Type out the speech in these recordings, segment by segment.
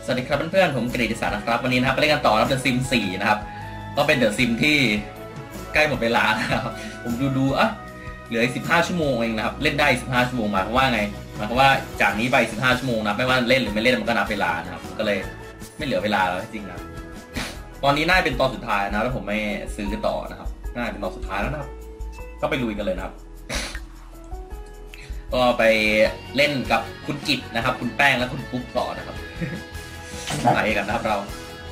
สวัสดีครับเพื่อนๆผมกฤษณนะครับวันนี้นะครับไปเล่นกันต่อนะครับเดอะซิม4นะครับก็เป็นเดอะซิมที่ใกล้หมดเวลานะครับผมดูเหลือ15ชั่วโมงเองนะครับเล่นได้15ชั่วโมงหมายความว่าไงหมายความว่าจากนี้ไป15ชั่วโมงนะไม่ว่าเล่นหรือไม่เล่นมันก็นับเวลานะครับก็เลยไม่เหลือเวลาแล้วจริงๆนะตอนนี้น่าเป็นตอนสุดท้ายนะแล้วผมไม่ซื้อต่อนะครับน่าเป็นตอนสุดท้ายแล้วนะครับก็ไปลุยกันเลยนะครับก็ไปเล่นกับคุณกิตนะครับคุณแป้งและคุณปุ๊กต่อนะครับไปกันนะครับเรา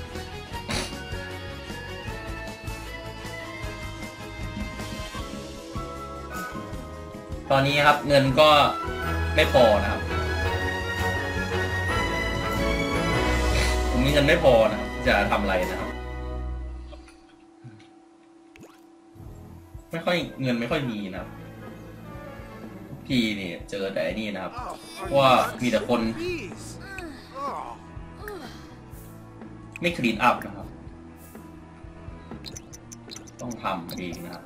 ตอนนี้ครับเงินก็ไม่พอนะครับผมมีเงินไม่พอนะครับจะทำอะไรนะครับเงินไม่ค่อยมีนะครับพี่นี่เจอแต่นี่นะครับว่ามีแต่คนไม่คลีนอัพนะครับต้องทำเองนะครับ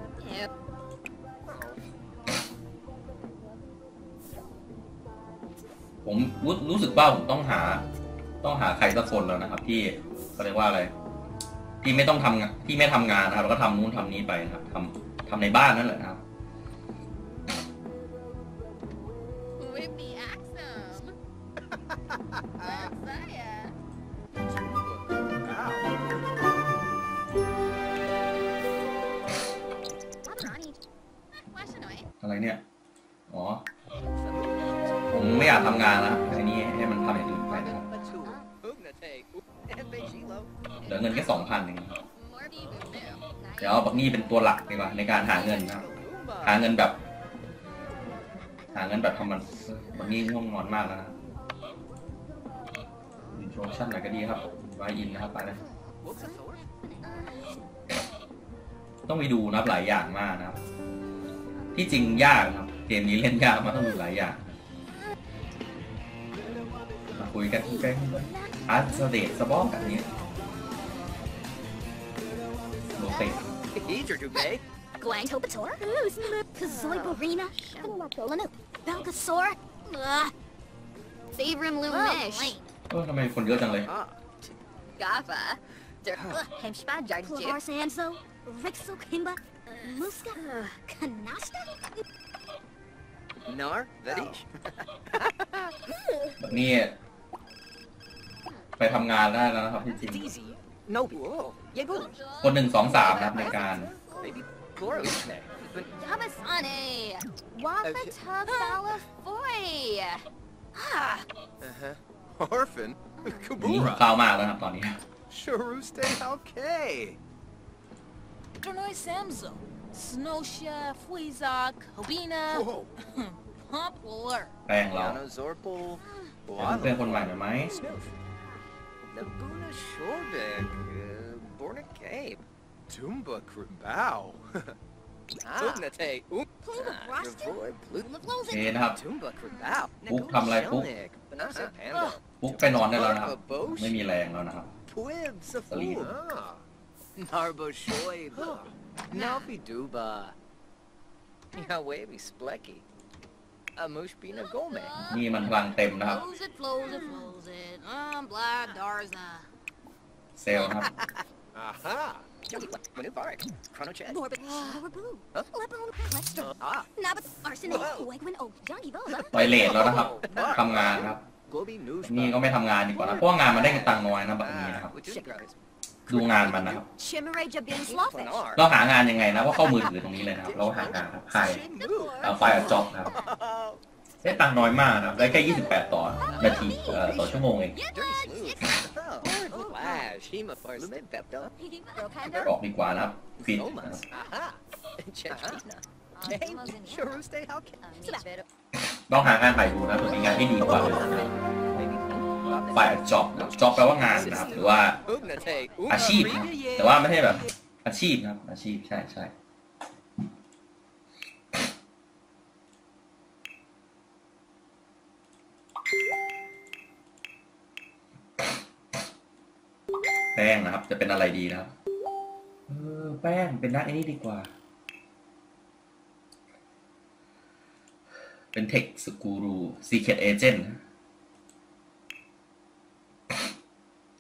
ผมรู้สึกว่าผมต้องหาใครสักคนแล้วนะครับที่เขาเรียกว่าอะไรที่ไม่ต้องทำงานที่ไม่ทำงานนะครับแล้วก็ทำนู้นทำนี้ไปนะครับทำในบ้านนั่นแหละนะครับอะไรเนี่ยอ๋อผมไม่อยากทำงานแล้วไอ้นี่ให้มันทำอย่างอื่นไปนะครับเหลือเงินแค่2,000เองเดี๋ยวเอาบักนี่เป็นตัวหลักดีกว่าในการหาเงินนะครับหาเงินแบบทำมันบักนี่ง่วงนอนมากแล้วนะอินโทรชั่นไหนก็ดีครับไวอินนะครับไปเลยต้องไปดูนะครับหลายอย่างมากนะครับที่จริงยากครับเกมนี้เล่นยากมาต้องดูหลายอย่างมาคุยกันที่เป็นอาร์ตสเตทสปอร์ตแบบนี้โลเตะ Glangtopator, Kazoiborina, Balgasaur, Sabrum Lumish, ทำไมคนเยอะจังเลย Gaffa, Hemspad Sanso, Rixo Kimba, Muska, Canasta, Nar, Vedish. แบบนี้ไปทำงานได้แล้วนะครับที่จริง No, คน1 2 3นะครับในการ maybe Boros. Yabasane, Wapata Foy. Orphan? นี่ Kubura. ข้าวมากแล้วนะครับตอนนี้ Sharuste Halkay. Dronoy Samzo, Snosha, Fuizak, Hobina, Whoa. Poplar. แป้งเรา Yana Zorpal. เพื่อนคนใหม่หน่อยไหม Snoof. Nabuna Shorbek. Borna Cape. Tumba Krimbao. Ugnate. Revoy เฮ้นะครับ Tumba Krimbao. ปุ๊กทำอะไรปุ๊ก Banasa Panda. ปุ๊กไปนอนได้แล้วนะครับไม่มีแรงแล้วนะครับ Twib Salid. Safur. Narbo Shoib. Nafi Duba. Yawebi Splecky. Amush Bina Gome. นี่มันพลังเต็มนะครับ Flows it. Blood Darza. เซลล์นะครับ Aha. Manu Barak. Chrono Chet. Morbid, Boo. Lepon, Lester. Ah. Nabat, Arsenic, Whoa. Wegwin, Oak, Johnny Bola. ไวเลทแล้วนะครับทำงานครับ Gobi Noosh. นี่ก็ไม่ทำงานดีกว่านะเพราะว่างานมันได้เงินตังค์น้อยนะแบบนี้นะครับดูงานมันนะครับ Chimere Jabin Slawfish. เราหางานยังไงนะก็เข้ามือถือตรงนี้เลยนะครับเราหางานครับไฟล์จ็อบนะครับได้ตังค์น้อยมากนะครับได้แค่28ต่อนาทีต่อชั่วโมงเอง Flash. Hema Farlume Pepto. ออกดีกว่านะครับฟิตนะครับ Aha. Chetina. Sharuste Halkay. ลองหางานใหม่ดูนะเผื่อมีงานที่ดีกว่าเลยนะครับไฟล์จ็อบนะครับจ็อบแปลว่างานนะครับหรือว่า Ugnate. อาชีพนะแต่ว่าไม่ใช่แบบอาชีพนะครับอาชีพใช่แป้งนะครับจะเป็นอะไรดีนะครับแป้งเป็นนักไอ้นี่ดีกว่า เป็นเทคสกูรูซีเคทเอเจนต์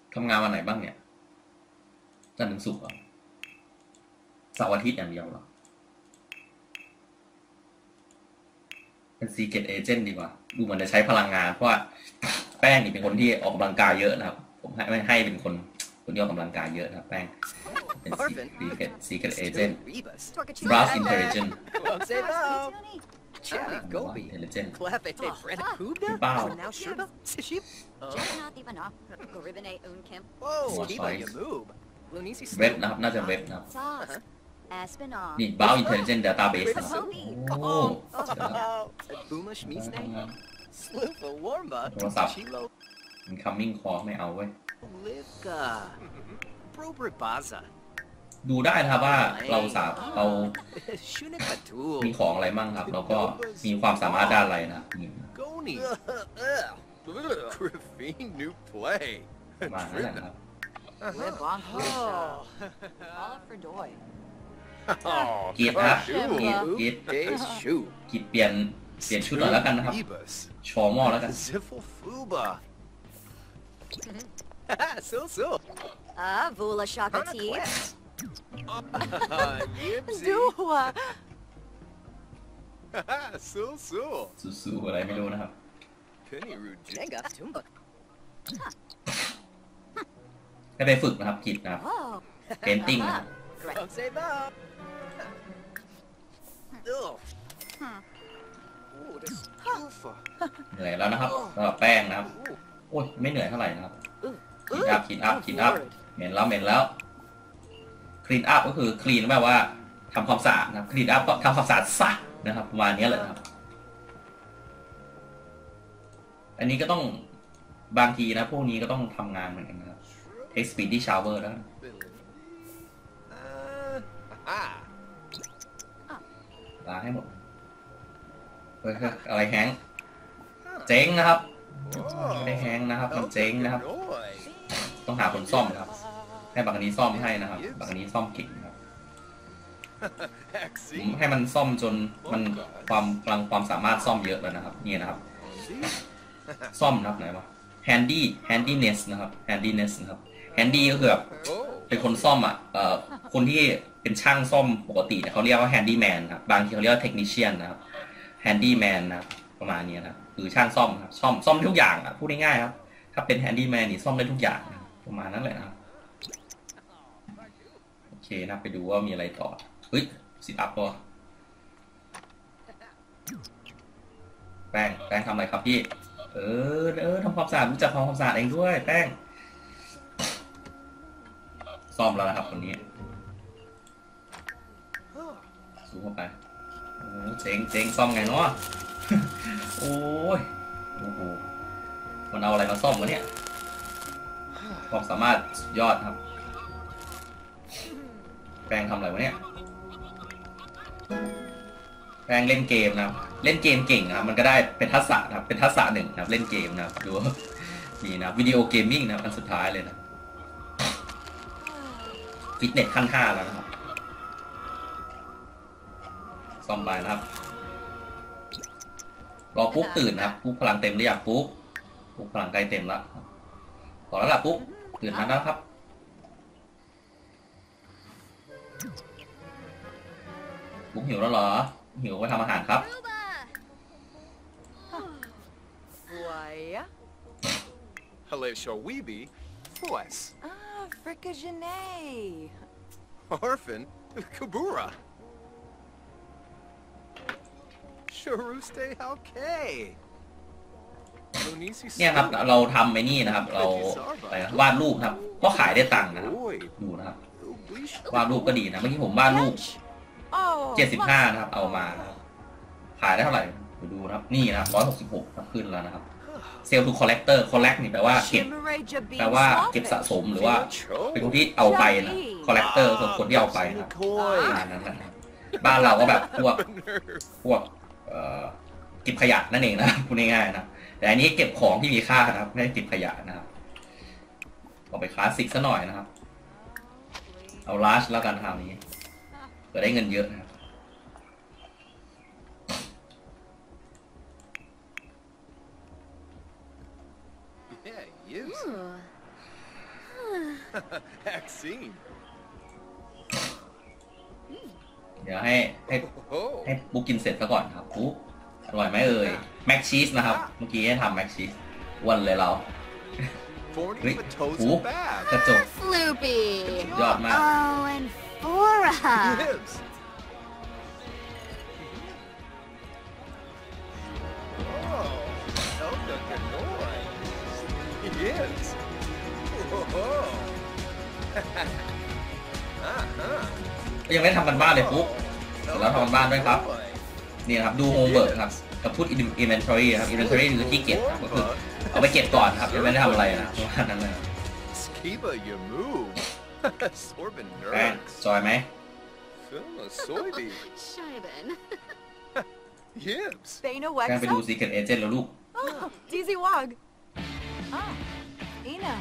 ทำงานวันไหนบ้างเนี่ยจันทร์ถึงศุกร์เหรอเสาร์อาทิตย์อย่างเดียวเหรอเป็น Secret Agent ดีกว่าดูเหมือนจะใช้พลังงานเพราะว่าแป้งนี่เป็นคนที่ออกกำลังกายเยอะนะครับผมให้เป็นคนที่ออกกำลังกายเยอะนะครับแป้งเป็น Secret Agent Rebus. Brass Intelligent Won't say no. Tony. Charlie Gobi. Intelligent Clave Brenda Kubda. Bao. And now Sherba. Siship. Not even off. Goribine Unkim. Whoa, More Skiba size. Yamoob. Lunisi เว็บนะครับน่าจะเว็บนะครับ Sauce. Aspinall. นี่ Brass Intelligent Database นะครับ โอ้ Booma Schmeesne. Sloofa Warma. What's up? Chilo incoming call ไม่เอาเว้ย Livka. Brobra Baza. ดูได้นะครับว่าเราเรา Shunikatul. มีของอะไรมั่งครับแล้วก็มีความสามารถด้านอะไรนะครับนี่ Goni. Griffin new play. ประมาณนั้นแหละครับ Live on Oh. All for Doy. Oh, กีดนะครับ Shoot. กีด Days shoot. กีดเปลี่ยนชุดหน่อยแล้วกันนะครับ Rebus. ชอหม้อแล้วกัน Ziffle Fuba. So. Vula Shakati. Yipsy. Dua. So. สู้ๆอะไรไม่รู้นะครับ Penny Rude. Jenga Tumba. ให้ไปฝึกนะครับกีดนะครับ Oh. เพนติ้งนะครับ Don't say no. Ugh. Oh, this Alpha. เหนื่อยแล้วนะครับสำหรับแป้งนะครับ โอ้ยไม่เหนื่อยเท่าไหร่นะครับคลีนอัพเหม็นแล้วคลีนอัพก็คือคลีนแปลว่าทำความสะอาดนะครับคลีนอัพก็ทำความสะอาดซะนะครับประมาณนี้เลยนะครับ อันนี้ก็ต้องบางทีนะพวกนี้ก็ต้องทำงานเหมือนกันนะครับ Take Speedy Shower แล้ว Aha. ล้างให้หมดเฮ้ยอะไรแฮงค์เจ๊งนะครับไม่ได้แฮงค์นะครับมันเจ๊งนะครับ ต้องหาคนซ่อมครับ ให้บักอันนี้ซ่อมให้นะครับบักอันนี้ซ่อมเก่งนะครับผมให้มันซ่อมจนมันความสามารถซ่อมเยอะแล้วนะครับนี่นะครับ ซ่อมนะครับไหนวะ handiness นะครับ handiness นะครับ handy ก็คือแบบเป็นคนซ่อมอ่ะคนที่เป็นช่างซ่อมปกติเนี่ยเขาเรียกว่า handyman ครับบางทีเขาเรียกว่า technician นะครับ handyman นะครับประมาณนี้นะครับคือช่างซ่อมครับซ่อมทุกอย่างอ่ะพูดง่ายๆครับถ้าเป็น handyman นี่ซ่อมได้ทุกอย่างนะประมาณนั้นแหละนะครับโอเคนะไปดูว่ามีอะไรต่อเฮ้ยซิทอัพตัวแป้งทำอะไรครับพี่ทำความสะอาดรู้จักทำความสะอาดเองด้วยแป้งซ่อมแล้วนะครับคนนี้สูงเข้าไปโอ้เจ๋งซ่อมไงเนาะ โอ้โหมันเอาอะไรมาซ่อมวะเนี่ยความสามารถสุดยอดครับแป้งทำอะไรวะเนี่ยแป้งเล่นเกมนะครับเล่นเกมเก่งนะครับมันก็ได้เป็นทักษะนะครับเป็นทักษะหนึ่งนะครับเล่นเกมนะครับดูนี่นะวิดีโอเกมมิ่งนะครับอันสุดท้ายเลยนะฟิตเนสขั้น5แล้วนะครับซ่อมไปนะครับรอปุ๊บตื่นนะครับปุ๊บพลังเต็มหรือยังปุ๊บพลังใกล้เต็มแล้วต่อแล้วล่ะปุ๊บตื่นมาแล้วครับปุ๊บหิวแล้วเหรอหิวไปทำอาหารครับ Why? Hello, Shawibi. Fuas. Frickagenet. Orphan. Kabura. Sharuste Halke. เนี่ยครับเราทำไอ้นี่นะครับเราอะไรนะวาดรูปครับก็ขายได้ตังค์นะครับดูนะครับวาดรูปก็ดีนะเมื่อกี้ผมวาดรูป75นะครับเอามาขายได้เท่าไหร่ดูนะครับนี่นะครับ166ครับขึ้นแล้วนะครับเซลล์ทูคอลเลกเตอร์คอลเลกนี่แปลว่าเก็บแปลว่าเก็บสะสมหรือว่าเป็นคนที่เอาไปนะคอลเลกเตอร์คือคนที่เอาไปนะครับประมาณนั้นนะครับบ้านเราก็แบบพวกเก็บขยะนั่นเองนะพูดง่ายๆนะแต่อันนี้เก็บของที่มีค่านะครับไม่ได้เก็บขยะนะครับเอาไปคลาสสิกซะหน่อยนะครับเอาลาร์จแล้วกันคราวนี้เพื่อได้เงินเยอะนะครับ Vaccine. เดี๋ยวให้ Oh. ปุ๊กกินเสร็จซะก่อนครับปุ๊กอร่อยไหมเอ่ยแม็กชีสนะครับเมื่อกี้ให้ทำแม็กชีสอ้วนเลยเรา Forty Wait, potatoes who? and bad. กระจก Floopy. ยอดมาก Oh, and Fora. Yes. Oh, Elka Ganoy. Yes. Whoa. Uh-huh. ก็ยังไม่ได้ทำกันบ้านเลยปุ๊ก แล้วทำกันบ้านด้วยครับ นี่นะครับดูโฮมเวิร์กครับกับพูด inventory ครับ inventory คือที่เก็บครับก็คือเอาไปเก็บก่อนครับยังไม่ได้ทำอะไรนะประมาณนั้นเลย Skiba, you move. Sorbin แป้ง nerds. จอยไหม Philma soybean. Scheiben. Yips. Bana แป้งไปดู Wexa? Secret Agent แล้วลูก Oh, Dizzy Wog. Ah, Ina.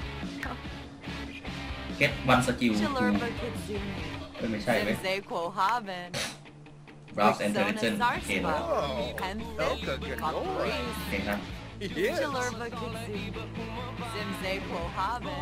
get one skill to Chilurba Kitsuni. ไม่ใช่เว้ย Zimze Quohaven. browse intelligent เห็นแล้ว Oh, Hempit. Elka Ganoy. Cockbreeze. เห็นครับ Yes. Chilurba Kitsuni. Zimze Quohaven.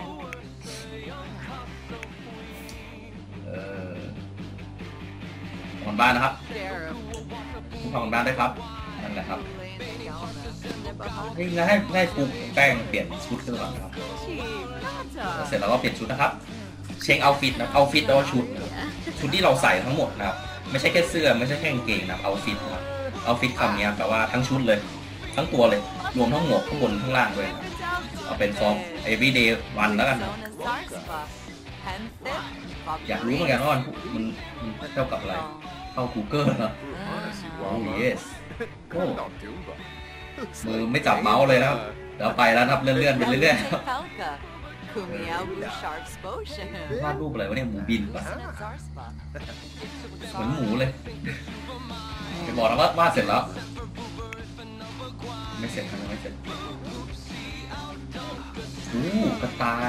เออทำกันบ้านนะครับ There. ทำกันบ้านด้วยครับนั่นแหละครับ Lane Galna. นี่แล้วให้ปุ๊กแป้งเปลี่ยนชุดกันก่อนนะครับ Cheap. เสร็จแล้วก็เปลี่ยนชุดนะครับ เช็คเอาฟิตนะเอาฟิตแปลว่าชุดนะครับชุดที่เราใส่ทั้งหมดนะครับไม่ใช่แค่เสื้อไม่ใช่แค่กางเกงนะครับเอาฟิตนะครับเอาฟิตคำนี้แปลว่าทั้งชุดเลย ทั้งตัวเลยรวมทั้งหมวกข้างบนข้างล่างด้วยนะครับเอาเป็นฟอร์ม everyday one แล้วกันนะอยากรู้เหมือนกันว่ามันเท่ากับอะไรเข้า Google นะ Honestly, โอ้ Wama. yes โอ้ Not Dumba. มือไม่จับเมาส์เลยนะครับเดี๋ยวไปแล้วนะครับเลื่อนๆไปเรื่อยๆครับ Kumiao Blue Sharks Potion. วาดรูปอะไรวะเนี่ยหมูบินปะเหมือนหมูเลยไปบอกแล้วว่าวาดเสร็จแล้วไม่เสร็จครับยังไม่เสร็จกระต่าย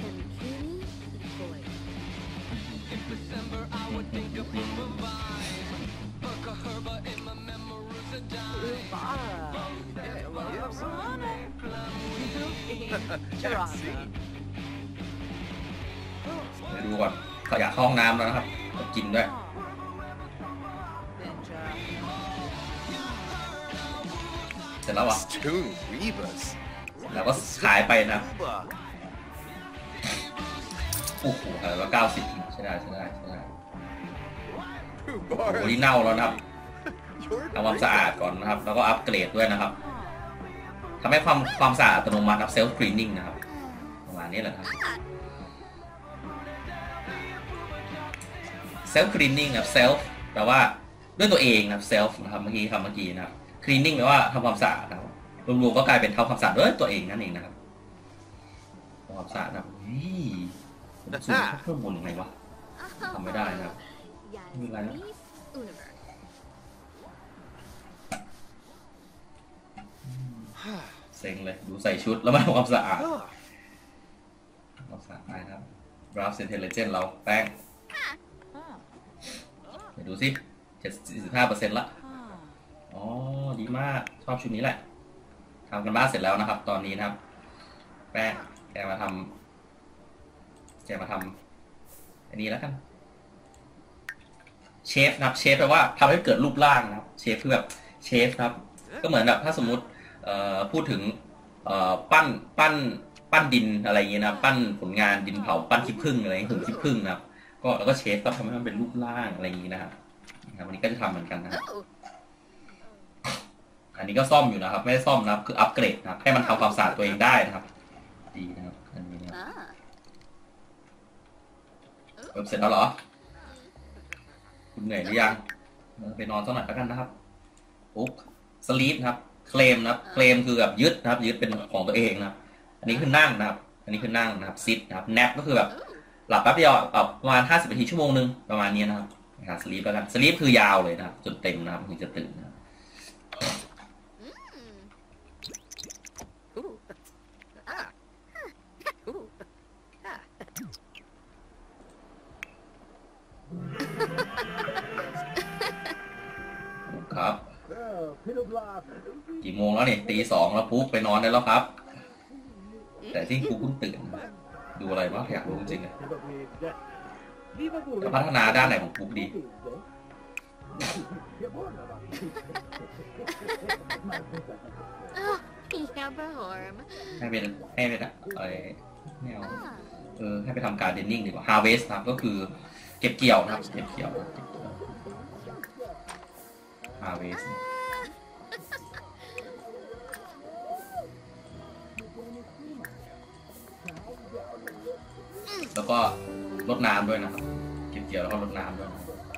Vaccine. เดี๋ยวดูก่อนเขาอยากเข้าห้องน้ำแล้วนะครับกินด้วยเสร็จแล้วอ่ะ Stoon Rebus. แล้วก็ขายไปนะ Uba. โอ้โหขายแล้ว90ใช่ได้โอ้โห Rhubarb. นี่เน่าแล้วนะครับ You're ทำความสะอาดก่อนนะครับแล้วก็อัปเกรดด้วยนะครับทำให้ความสะอาดอัตโนมัติครับเซลฟ์คลีนนิ่งนะครับประมาณนี้แหละครับเซลฟ์คลีนนิ่งครับเซลฟ์แปลว่าด้วยตัวเองนะครับเซลฟ์นะครับเมื่อกี้นะครับคลีนนิ่งแปลว่าทำความสะอาดนะครับรวมๆก็กลายเป็นทำความสะอาดด้วยตัวเองนั่นเองนะครับทำความสะอาดนะครับผมสูงเพิ่มบนยังไงวะทำไม่ได้นะครับ Yasmin Universe. เซ็งเลยดูใส่ชุดแล้วมาทำความสะอาด Ah. ความสะอาดไปนะครับ browse intelligent เราแป้งเดี๋ยวดูสิ 75% ละอ๋อดีมากชอบชุดนี้แหละทำกันบ้านเสร็จแล้วนะครับ ตอนนี้นะครับ แป้งแกมาทำอันนี้แล้วกันเชฟนะครับเชฟแปลว่าทำให้เกิดรูปร่างนะครับเชฟคือแบบเชฟครับก็เหมือนแบบถ้าสมมุติพูดถึงปั้นดินอะไรอย่างเงี้ยนะปั้นผลงานดินเผาปั้นขี้ผึ้งอะไรหุ่นขี้ผึ้งนะครับก็แล้วก็เชฟก็ทำให้มันเป็นรูปร่างอะไรอย่างงี้นะครับวันนี้ก็จะทำเหมือนกันนะครับ Oh, อันนี้ก็ซ่อมอยู่นะครับไม่ได้ซ่อมนะครับคืออัปเกรดนะครับให้มันทำความสะอาดตัวเองได้นะครับดีนะครับอันนี้นะครับ ah. เสร็จแล้วเหรอคุณเหนื่อยหรือยังไปนอนสักหน่อยแล้วกันนะครับปุ๊บสลีปนะครับเคลมนะครับเคลมคือแบบยึดนะครับยึดเป็นของตัวเองนะครับอันนี้คือนั่งนะครับอันนี้คือนั่งนะครับซิทนะครับแนปก็คือแบบหลับแป๊บเดียวประมาณ50 นาทีชั่วโมงนึงประมาณนี้นะครับสลีปแล้วกันสลีปคือยาวเลยนะครับจนเต็มนะครับถึงจะตื่นนะครับ Ooh. Ah. Ooh. Ah. ครับกี่โมงแล้วเนี่ยตี 2แล้วปุ๊บไปนอนได้แล้วครับ แต่ที่กูเพิ่งตื่นนะดูอะไรวะอยากรู้จริงๆเลยจะพัฒนาด้านไหนของปุ๊กดี Oh, yeah, Bahorm. ให้เป็นอะไรไม่เอาให้ไปทำการเดนนิ่งดีกว่า harvest นะครับก็คือเก็บเกี่ยวนะครับเก็บเกี่ยว harvest แล้วก็รดน้ำด้วยนะครับเก็บเกี่ยวแล้วก็รดน้ำด้วย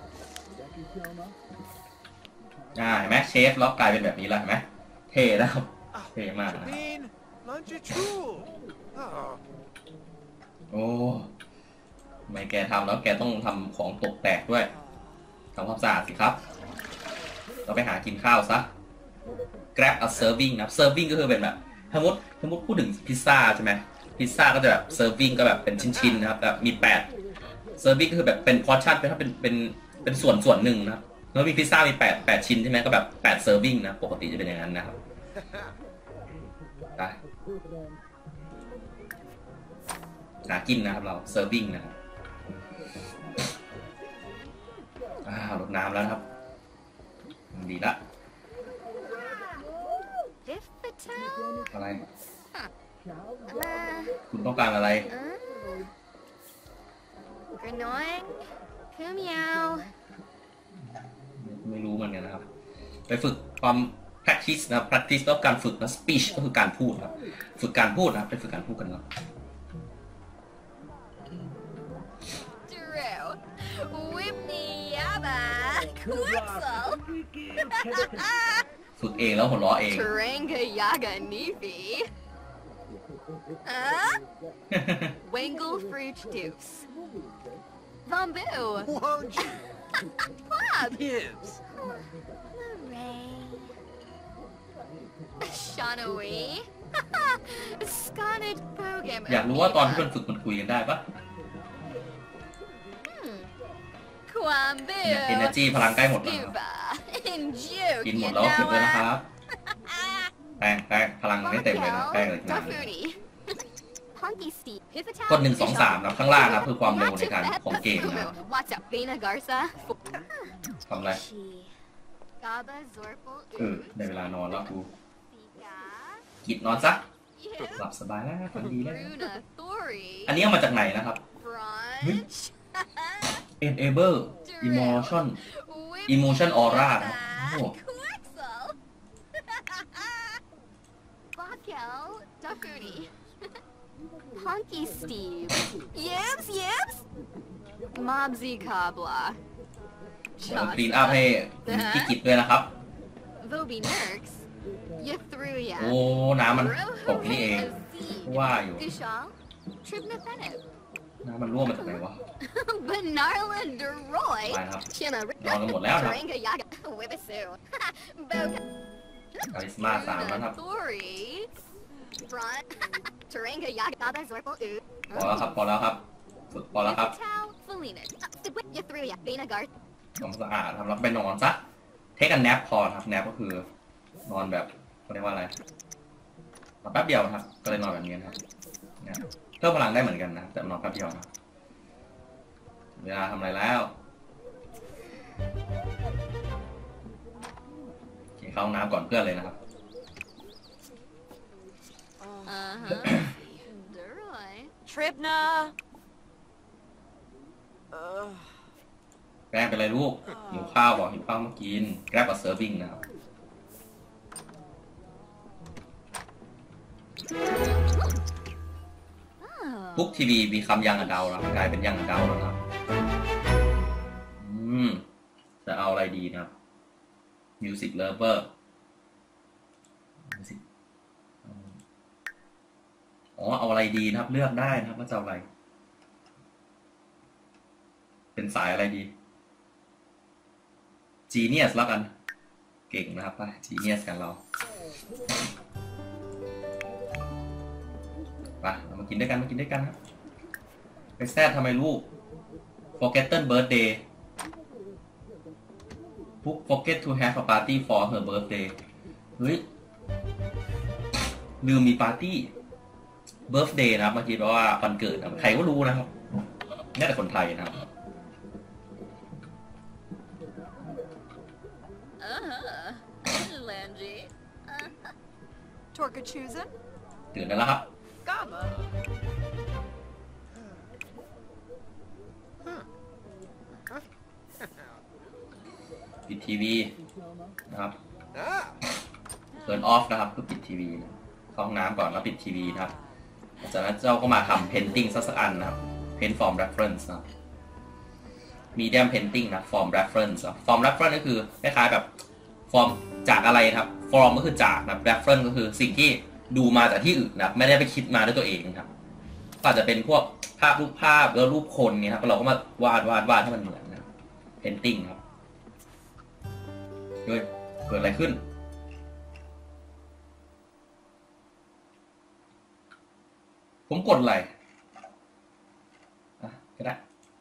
เห็นไหมเชฟล็อกกลายเป็นแบบนี้แล้วเห็นไหมเท่นะครับเท่มากนะ Bean, lunch a tool. Oh. โอ้ทำไมแกทำแล้วแกต้องทำของตกแตกด้วยทำความสะอาดสิครับเราไปหากินข้าวซะ grab a serving นะ serving ก็คือเป็นแบบสมมติพูดถึงพิซซ่าใช่ไหมพิซซ่าก็จะแบบ serving ก็แบบเป็นชิ้นๆนะครับแบบมี8 serving ก็คือแบบเป็น portion ถ้าเป็นส่วนหนึ่งนะครับแล้วมีพิซซ่ามี8ชิ้นใช่ไหมก็แบบ8 serving นะปกติจะเป็นอย่างนั้นนะครับได้หากินนะครับเรา serving นะครับรดน้ำแล้วนะครับดีละ Diffitel? อะไร Uh, คุณต้องการอะไร Granoing? Kumiao? ไม่รู้เหมือนกันนะครับไปฝึกความ practice นะ practice แล้วการฝึกนะ speech ก็คือการพูดครับฝึกการพูดนะครับไปฝึกการพูดกันครับ Drew. Whipney Yabba. Quetzal. ฝึกเองแล้วหัวเราะเอง Taranga Yaga Nifi. Wangle Fruit Deuce. Bamboo. Wonji. Bob. Gibbs. Hooray. Shanawi. Scarlet Bogem. อยากรู้ว่าตอนที่มันฝึกมันคุยกันได้ปะ Kwambu. เนี่ย energy พลังใกล้หมดแล้วครับ Scuba. And Juke, กินหม you ดแล้วเก็บ know เลยนะค it. รับแป้งพลังไม่เต็มเลยนะแป้งเลยนานเลย Dafuri. Honky Steve. Pivotal. กด1 2 3นะข้างล่างนะคือความเร็วในการของเกมนะครับ What's up, Bina Garza? ทำอะไร Gaba Zorpal. ได้เวลานอนแล้วกู Sika. กินนอนซะ Yeah. หลับสบายแล้วฝันดีแล้ว Bruna Thori. อันนี้เอามาจากไหนนะครับ Brunch. enable emotion emotion aura นะครับโอ้ Quexel. Bakel. Dafuri. Honky Steve. Yips. Mobsy Kabla. คลีนอัพให้พี่กิจด้วยนะครับ Voby Nerks. Yathruya. โอ้น้ำมันตกนี่เองว่าอยู่ Gushal. Tribna Bennett. น้ำมันรั่วมาจากไหนวะ Benarla Deroy. ไปครับ China. นอนกันหมดแล้วครับ Taranga Yaga. Wibisu. Boka. คาริสมา3แล้วครับ Thori. Front. Taranga Yaga. Baba Zorpal. Oot. พอแล้วครับฝึกพอแล้วครับ Tau. Felina. Yathruya. Bina Garth. ทำสะอาดทำแล้วไปนอนซะเทคกันแนปพอครับแนปก็คือนอนแบบเขาเรียกว่าอะไรนอนแป๊บเดียวครับก็เลยนอนแบบนี้นะครับเนี่ยเพิ่มพลังได้เหมือนกันนะแต่นอนแป๊บเดียวนะเวลาทำอะไรแล้วกินข้าวน้ำก่อนเพื่อนเลยนะครับ Deroy. Tribna. แกล้งเป็นไรลูกหิวข้าวบอกหิวข้าวมากินแกร็บกับเซิร์ฟวิ่งนะครับปุ๊กทีวีมีคำยังอเดาแล้วกลายเป็นยังอเดาแล้วครับจะเอาอะไรดีนะครับ Music Lover Music เอาอะไรดีนะครับเลือกได้นะครับว่าจะเอาอะไรเป็นสายอะไรดี Genius แล้วกันเก่งนะครับไป Genius กันเราไปเรามากินด้วยกันครับไปแซดทำไมลูก Forgotten birthday forget to have a party for her birthday เฮ้ยลืมมีปาร์ตี้ birthday นะครับเมื่อกี้แปลว่าวันเกิดนะใครก็รู้นะครับแม้แต่คนไทยนะครับ Langy. Torka Chusen? ตื่นได้แล้วครับ Gaba. ปิดทีวีนะครับ Ah, เทิร์นออฟนะครับคือปิดทีวีเข้าห้องน้ำก่อนแล้วปิดทีวีนะครับจากนั้นเจ้าก็มาทำ painting สักอันนะครับ paint form reference นะ medium painting นะ form reference form reference ก็คือคล้ายๆแบบ form จากอะไรครับ form ก็คือจากนะ reference ก็คือสิ่งที่ดูมาจากที่อื่นนะไม่ได้ไปคิดมาด้วยตัวเองครับก็อาจจะเป็นพวกภาพรูปภาพแล้วรูปคนเนี่ยครับเราก็มาวาดให้มันเหมือนนะ painting ครับเฮ้ยเกิดอะไรขึ้นผมกดอะไรอ่ะก็ได้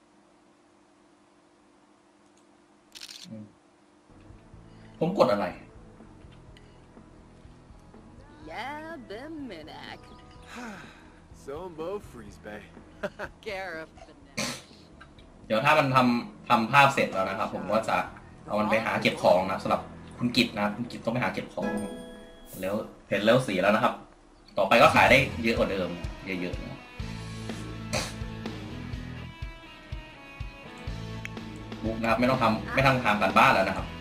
ผมกดอะไร Yeah, Biminak. Zombo Freeze Bay. Gareth. เดี๋ยวถ้ามันทำภาพเสร็จแล้วนะครับ ผมก็จะเอามันไปหาเก็บของนะสำหรับคุณกิตนะคุณกิตต้องไปหาเก็บของแล้วเห็นแล้วสีแล้วนะครับ ต่อไปก็ขายได้เยอะกว่าเดิมเยอะๆนะบุ๊กนะครับไม่ต้องทำการบ้านแล้วนะครับ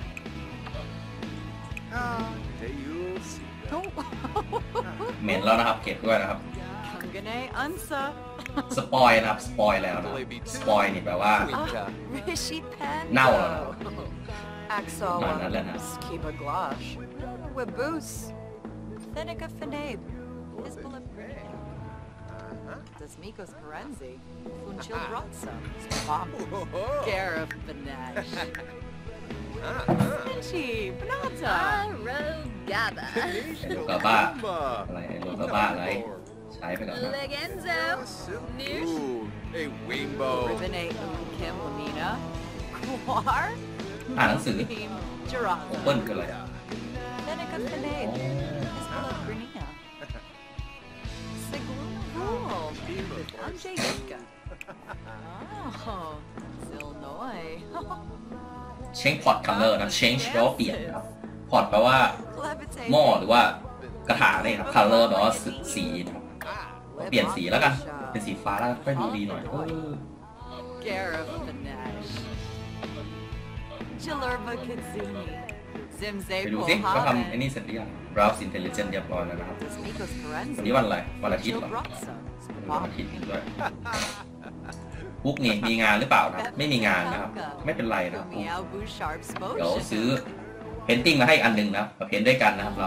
You'll see. เหม็นแล้วนะครับ เก็บด้วยนะครับ Kungane Unsa. สปอยนะครับสปอยแล้วนะสปอยนี่แปลว่า Winter. Rishi Pen. Now. Axel. No, no, no, no. Skiba Glosh. Webus. Thenica Fenabe. Hisbullet Gray. Desmikos Karenzi. Funchil Rotsa. Bomb. Gareth Benesh. Finchi. Benata. Arogaba. ไอ้โลกาบ้าอะไรไอ้โลกาบ้าอะไรใช้ไปก่อนนะ Legenzo. Noosh. Ooh, a rainbow. Rivene Kim Lamina. Quar. อ่านหนังสือ Gerard. เปิ้ลคืออะไร Thenica Fenabe. Hisbullet Grania. Sigluna Cool. Amjay Yutka. Oh. Zilnoy. เชงพอตคัลเลอร์นะ change แปลว่าเปลี่ยนนะครับพอตแปลว่าหม้อหรือว่ากระถางนี่ครับ color แปลว่าสีนะครับ เปลี่ยนสีแล้วกัน เป็นสีฟ้าแล้วค่อยดูดีหน่อย Gareth Benesh. Jilurva Kitsuni. ไปดู Zimze สิเขาทำไอ้ Polhaven. นี่เสร็จหรือยัง browse intelligent เรียบร้อยแล้วนะครับ Desmikos วันนี้ Karenzi. วันอะไรวันอาทิตย์เหรอ Chilbrotsa. วันอาทิตย์ด้วยบุ๊กนี่มีงานหรือเปล่านะไม่มีงานนะครับ ไม่เป็นไรนะครับ Meow Boo Sharp เดี๋ยว Spotion. ซื้อเพนติ้งมาให้อันหนึ่งนะมาเพ้นด้วยกันนะครับเรา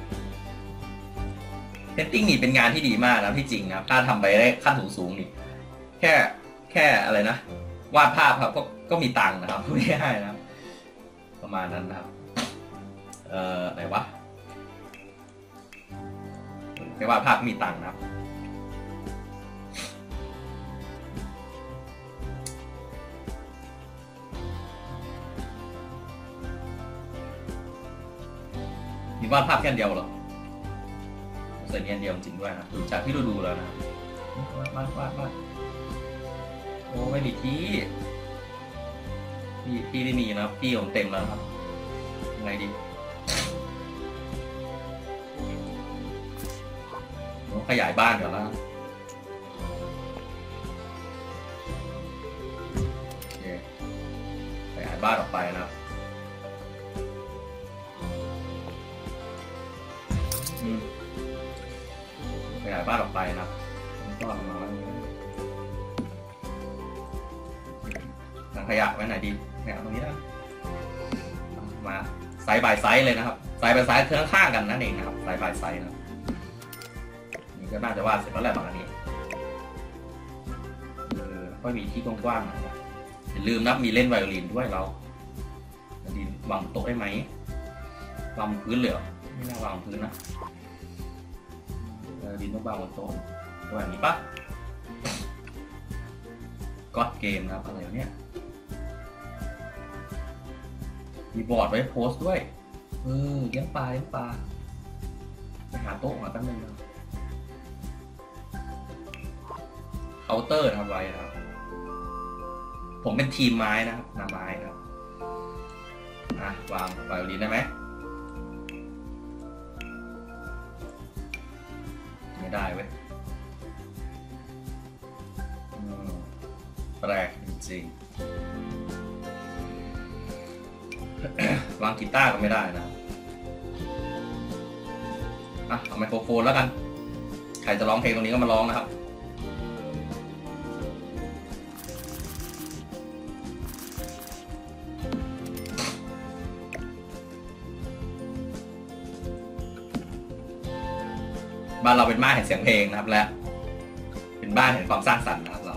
เพนติ้งนี่เป็นงานที่ดีมากนะที่จริงนะถ้าทำไปได้ขั้นสูงๆนี่แค่อะไรนะวาดภาพครับก็มีตังค์นะครับพูดง่ายๆนะครับประมาณนั้นนะครับไหนวะแค่วาดภาพก็มีตังค์นะครับมีวาดภาพแค่เดียวเหรอใส่เนียนเดียวจริงด้วยนะดูจากที่ดูแล้วนะวาดโอ้ไม่มีที่ไม่มีนะที่ผมเต็มแล้วครับยังไงดีผมขยายบ้านก่อนแล้วโอเคขยายบ้านออกไปนะครับขยายบ้านออกไปนะครับก็เอามาถังขยะไว้ไหนดีเนี่ยตรงนี้นะมาไซส์บายไซส์เลยนะครับไซส์บายไซส์คือข้างๆกันนั่นเองนะครับไซส์บายไซส์นะนี่ก็น่าจะวาดเสร็จแล้วแหละบางอันนี้ก็มีที่กว้างๆนะครับอย่าลืมนะมีเล่นไวโอลินด้วยเราดินวางโต๊ะได้ไหมวางพื้นเลยเหรอไม่น่าวางพื้นนะดินต้องวางบนโต๊ะแบบนี้ปะก็เกมนะครับอะไรเนี่ยมีบอร์ดไว้โพสต์ด้วยเลี้ยงปลาไปหาโต๊ะมาตั้งนึงเคาน์เตอร์ทำไว้นะครับผมเป็นทีมไม้นะครับนาไม้นะครับวางไวโอลินได้ไหมไม่ได้เว้ยแปลกจริงๆ วางกีตาร์ก็ไม่ได้นะเอาไมโครโฟนแล้วกันใครจะร้องเพลงตรงนี้ก็มาร้องนะครับบ้านเราเป็นบ้านแห่งเสียงเพลงนะครับและเป็นบ้านแห่งความสร้างสรรค์นะครับเรา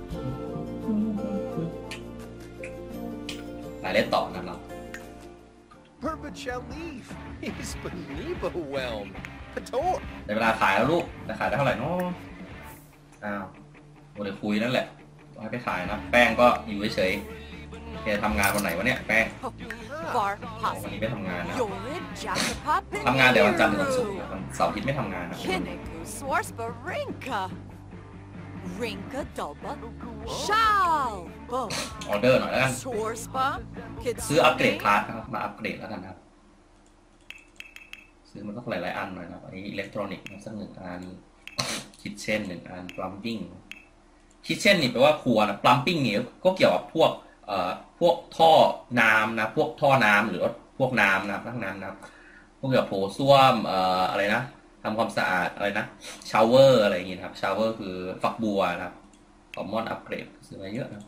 ไปเล่นต่อนะครับ Herbert shall leave. He's beneath overwhelmed. Pator. ในเวลาขายแล้วลูกจะขายได้เท่าไหร่เนาะโมเดลคุยนั่นแหละต้องให้ไปขายนะแป้งก็อยู่เฉยๆแกทำงานวันไหนวะเนี่ยแป้ง Bar วันนี้ posse. ไม่ทำงานนะ Yorid Jakapop ทำงานแต่วันจันทร์ถึงวันศุกร์นะวันเสาร์อาทิตย์ไม่ทำงานนะ Kinniku Swarspa Rinka. Rinka Dulba. Shal. ออเดอร์หน่อยแล้วกัน Swarspa. ซื้ออัปเกรด Kitsune. คลาสนะครับมาอัปเกรดแล้วกันครับซื้อมันต้องหลายๆอันหน่อยนะครับอันนี้อิเล็กทรอนิกส์สักหนึ่งอันคิทเช่นหนึ่งอันพลัมปิ้งคิทเช่นนี่แปลว่าครัวนะพลัมปิ้งนี่ก็เกี่ยวกับพวกท่อน้ำนะพวกท่อน้ำหรือว่าพวกน้ำนะครับทั้งนั้นนะครับพวกเกี่ยวกับโถส้วมอะไรนะทำความสะอาดอะไรนะชาวเวอร์อะไรอย่างงี้นะครับชาวเวอร์คือฝักบัวนะครับคอมมอนอัปเกรดซื้อมาเยอะนะ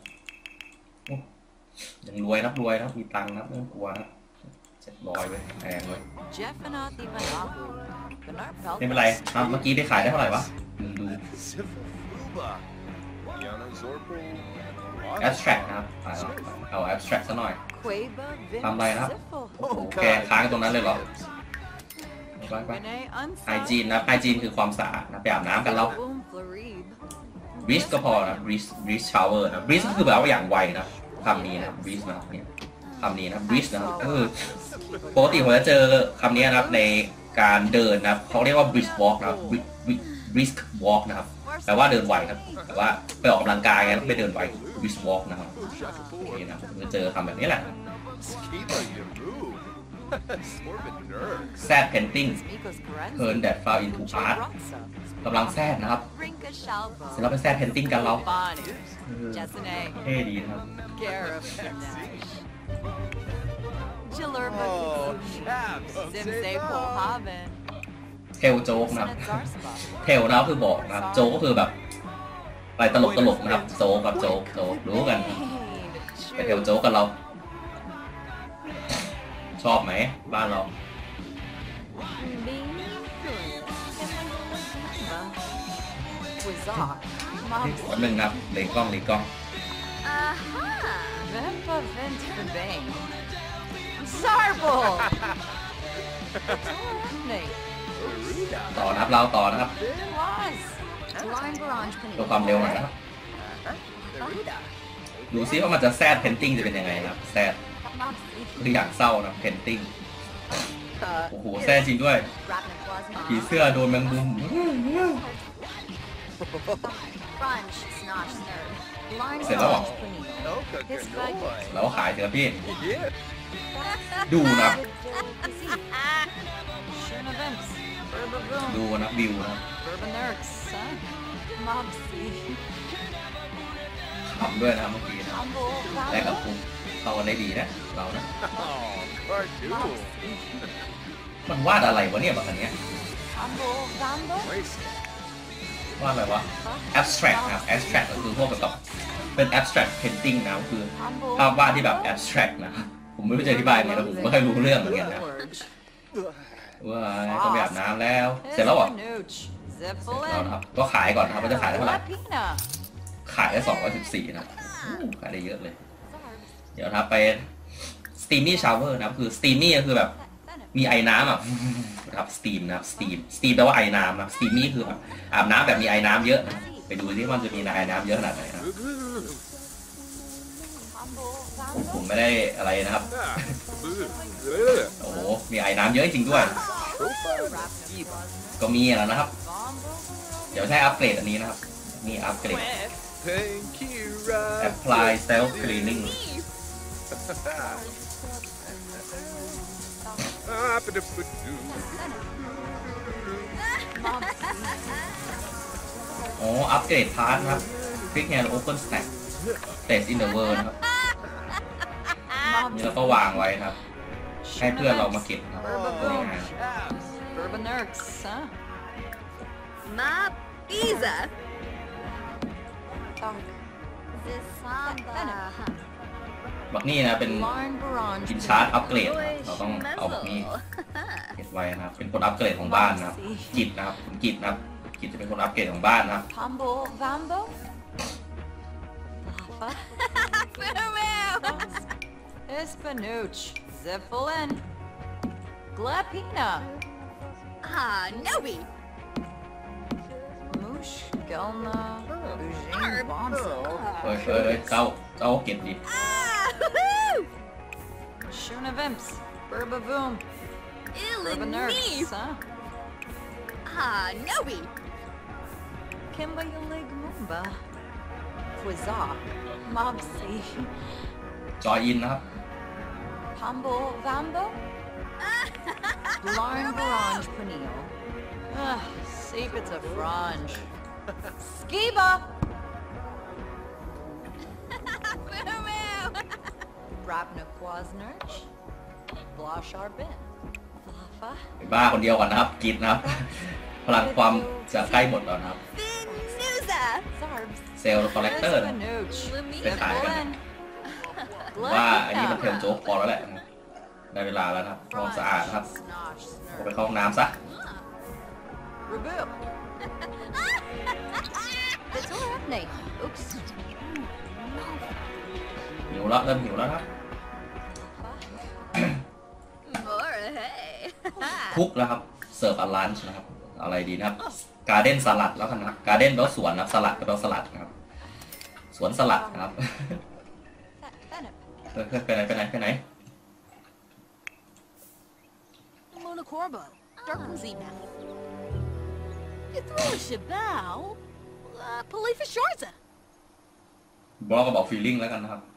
ยังรวยนะมีตังค์นะไม่ต้องกลัวนะ700เว้ยแพงเว้ย Jeffanath Ivanahu. Benar ไม่เป็นไรเมื่อกี้ได้ขายได้เท่าไหร่วะดู Ziffle-fuba. Yana Zorpo. abstract นะครับเอา abstract ซะหน่อย Quaba Vin ทำอะไรนะครับ Ziffle. โอ้โหแกค้างตรงนั้นเลยเหรอไป Renee ไฮ Unseld. จีนนะไฮจีนคือความสะอาดนะไปอาบน้ำกันเรา Boom Florib. บริสก็พอนะบริสชาวเวอร์นะบริสก็คือแบบว่าอย่างไวนะคำนี้นะบริสนะครับเนี่ยคำนี้นะบริสนะครับก็คือปกติผมจะเจอคำนี้นะครับในการเดินนะครับเขาเรียกว่า brisk walk นะครับ brisk walk นะครับแปลว่าเดินไวครับแต่ว่าไปออกกำลังกายไงไปเดินไว brisk walk นะครับนี่นะผมจะเจอคำแบบนี้แหละ Skiba Yaru. Sorbet nerds. sad painting Mikos Karenzi. turn that far into art Jabratsa. กำลังแซดนะครับ Rinka Shalva. เสร็จแล้วไปแซด painting กันเรา Bonnie. Jessene. เท่ดีนะครับ Gareth Nash. Jillerba Oh, Kitsune. chaps. Zimse Polhaven. เทลโจ๊กนะครับ Senate Zarspa. เทลนะครับคือบอกนะครับโจ๊กก็คือแบบไปตลกนะครับโจ๊กกับโจ๊กรู้กันไปเทลโจ๊กกันเรา ชอบไหมบ้านเรา Wizard. วันหนึ่งนะเลกล้อง Aha! Vempa Vent Verbane. Zarbel! Nate. ต่อนะครับเราต่อนะครับ Was. Line Barange เพื่อความเร็วหน่อยนะครับดูซิว่ามันจะแซดเพนติ้งจะเป็นยังไงนะครับแซดคืออย่างเศร้านะเพนติ้งโอ้โหแซดจริงด้วยผีเสื้อโดนแมงมุม Brunch, Snosh, Nerd. Line Say that one. Barange Panino. Noka His Ganova. เราก็ขายเถอะพี่ Yeah. ดูนะ Sherna Vimps. Verba Boom. ดูนะวิวนะ Verba Nerks. Son. Mopsy. ขำด้วยนะเมื่อกี้นะ Humble. แลกกับคุณเข้ากันได้ดีนะเรานะ Oh, Bardu. มันวาดอะไรวะเนี่ยแบบอันเนี้ย Humble. Vambo. Wasted. วาดอะไรวะ abstract นะครับ abstract ก็คือพวกเกี่ยวกับเป็น abstract painting นะก็คือภาพวาดที่แบบ abstract นะครับผมไม่รู้จะอธิบายไงแต่ผมไม่เคยรู้เรื่องเหมือนกันนะว้ายต้องไปอาบน้ำแล้ว เสร็จแล้วเหรอ Nooch. เสร็จ Ziffle แล้ว in. นะครับก็ขายก่อนนะครับว่าจะขายได้เท่าไหร่ Lapina. ขายได้214นะครับขายได้เยอะเลย เดี๋ยวนะครับไป steamy shower นะครับคือ steamy ก็คือแบบมีไอ้น้ำอ่ะนะครับ steam นะครับ steam แปลว่าไอ้น้ำนะ steamy คือแบบอาบน้ำแบบมีไอ้น้ำเยอะนะไปดูซิว่ามันจะมีไอ้น้ำเยอะขนาดไหนนะผมไม่ได้อะไรนะครับ โอ้โหมีไอ้น้ำเยอะจริงด้วย ก็มีแล้วนะครับ เดี๋ยวใช้อัปเกรดอันนี้นะครับนี่อัปเกรด Thank you, apply self cleaningอ๋ออัปเกรดพาร์ทครับ click here to open stack place in the world นะครับ นี่เราก็วางไว้ครับ ให้เพื่อนเรามาเก็บครับ Burbaboom. Burbanurks, huh? Mob Isa. Talk. This samba. บักนี่นะเป็น Larn Baranj. กินชาร์จอัปเกรดนะครับเราต้องเอาบักนี่เก็บไว้นะครับ เป็นคนอัปเกรดของบ้านนะครับกิจนะครับคุณกิจนะครับกิจจะเป็นคนอัปเกรดของบ้านนะครับ Pombo Vambo. Lava. Ispanooch. Zifflin. Glepina. Ah, Nobi. Moosh. Gelna. Ujing Arb. Bonzo. เฮ้ยเจ้าเก็บดิ Ah, woohoo! Shuna Vimps. Burbaboom. Burbanurks, Illinif. huh? Ah, Nobi. Kimba Yalig Mumba. Quizza. Mobsy. จอยอินนะครับ Pombo Vambo. Larn Baranj Panil. Seep it's a frange. Skiba. Brabna Quasnerch. Blosh Arbin. Lava. ไปบ้าคนเดียวก่อนนะครับกิจนะครับ พลังความจะใกล้หมดแล้วนะครับ Fin Souza. Zarbs. เซลล์คอลเลกเตอร์ Ispanooch. ไปขายกัน Zifflin. ว่าอันนี้มันเทรนโจ๊กพอแล้วแหละนะครับได้เวลาแล้วนะครับทำความสะอาดนะครับ Snosh เอาไป Snurf. เข้าห้องน้ำซะ Rebuke. It's all right, Nate. Oops. หิวแล้วเริ่มหิวแล้วครับ More hey. คุกแล้วครับเสิร์ฟอาลันช์นะครับอะไรดีนะครับการ์เด้นสลัดแล้วกันนะครับการ์เด้นแปลว่าสวนนะครับสลัดแปลว่าสลัดนะครับสวนสลัดนะครับ Fennip. ไปไหน Mona Corbo. Darkensy now. You throw a shabao. Polifa Shorza. บล็อกก็บอกฟีลลิ่งแล้วกันนะครับ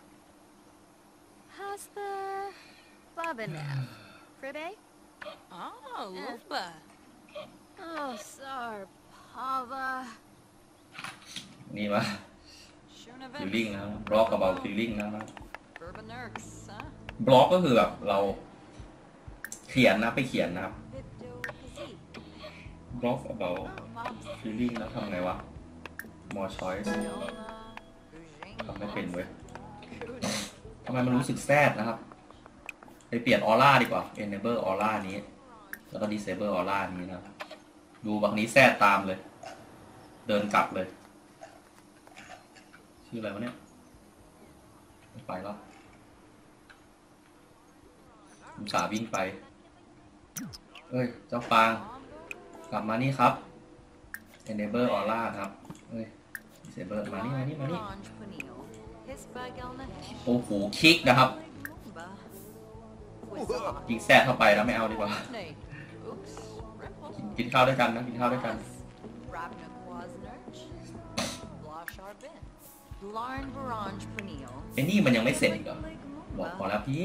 Hasta Babinab. Fribe? Oh, Lupa. Oh, Sar Pava. นี่ว่า Shuna ฟีลลิ่ง Vimps. แล้วบล็อกก็บอกฟีลลิ่งแล้วนะ Burbanurks, huh? บล็อกก็คือแบบเราเขียนนะไปเขียนนะครับ Biddo Kazee. บล็อก about Mobs. feeling แล้วทำไงวะ more choice Gelna. Ujing ทำไม่เป็นเว้ย Bonzo. ทำไมมันรู้สึกแซดนะครับไปเปลี่ยนออร่าดีกว่า enable ออร่านี้แล้วก็ disable ออร่านี้นะดูบักนี้แซดตามเลย เดินกลับเลยชื่ออะไรวะเนี่ยไม่ไปแล้วผมสาวิ่งไปเอ้ยเจ้าฟางกลับมานี่ครับ enable ออร่าครับเอ้ย disable มานี่ Baranj Panil. Hispa Gelna Hish. โอ้โหคลิกนะครับ Mumba. Quizza. ยิงแซดเข้าไปแล้วไม่เอาดีกว่า Nate. Oops. Rimple. กินข้าวด้วยกันนะกินข้าวด้วยกัน Rabna Quasnerch. Blosh Arbin. Larn Baranj Panil. ไอ้นี่มันยังไม่เสร็จอีกเหรอ Lig บอกพอ Mumba. แล้วพี่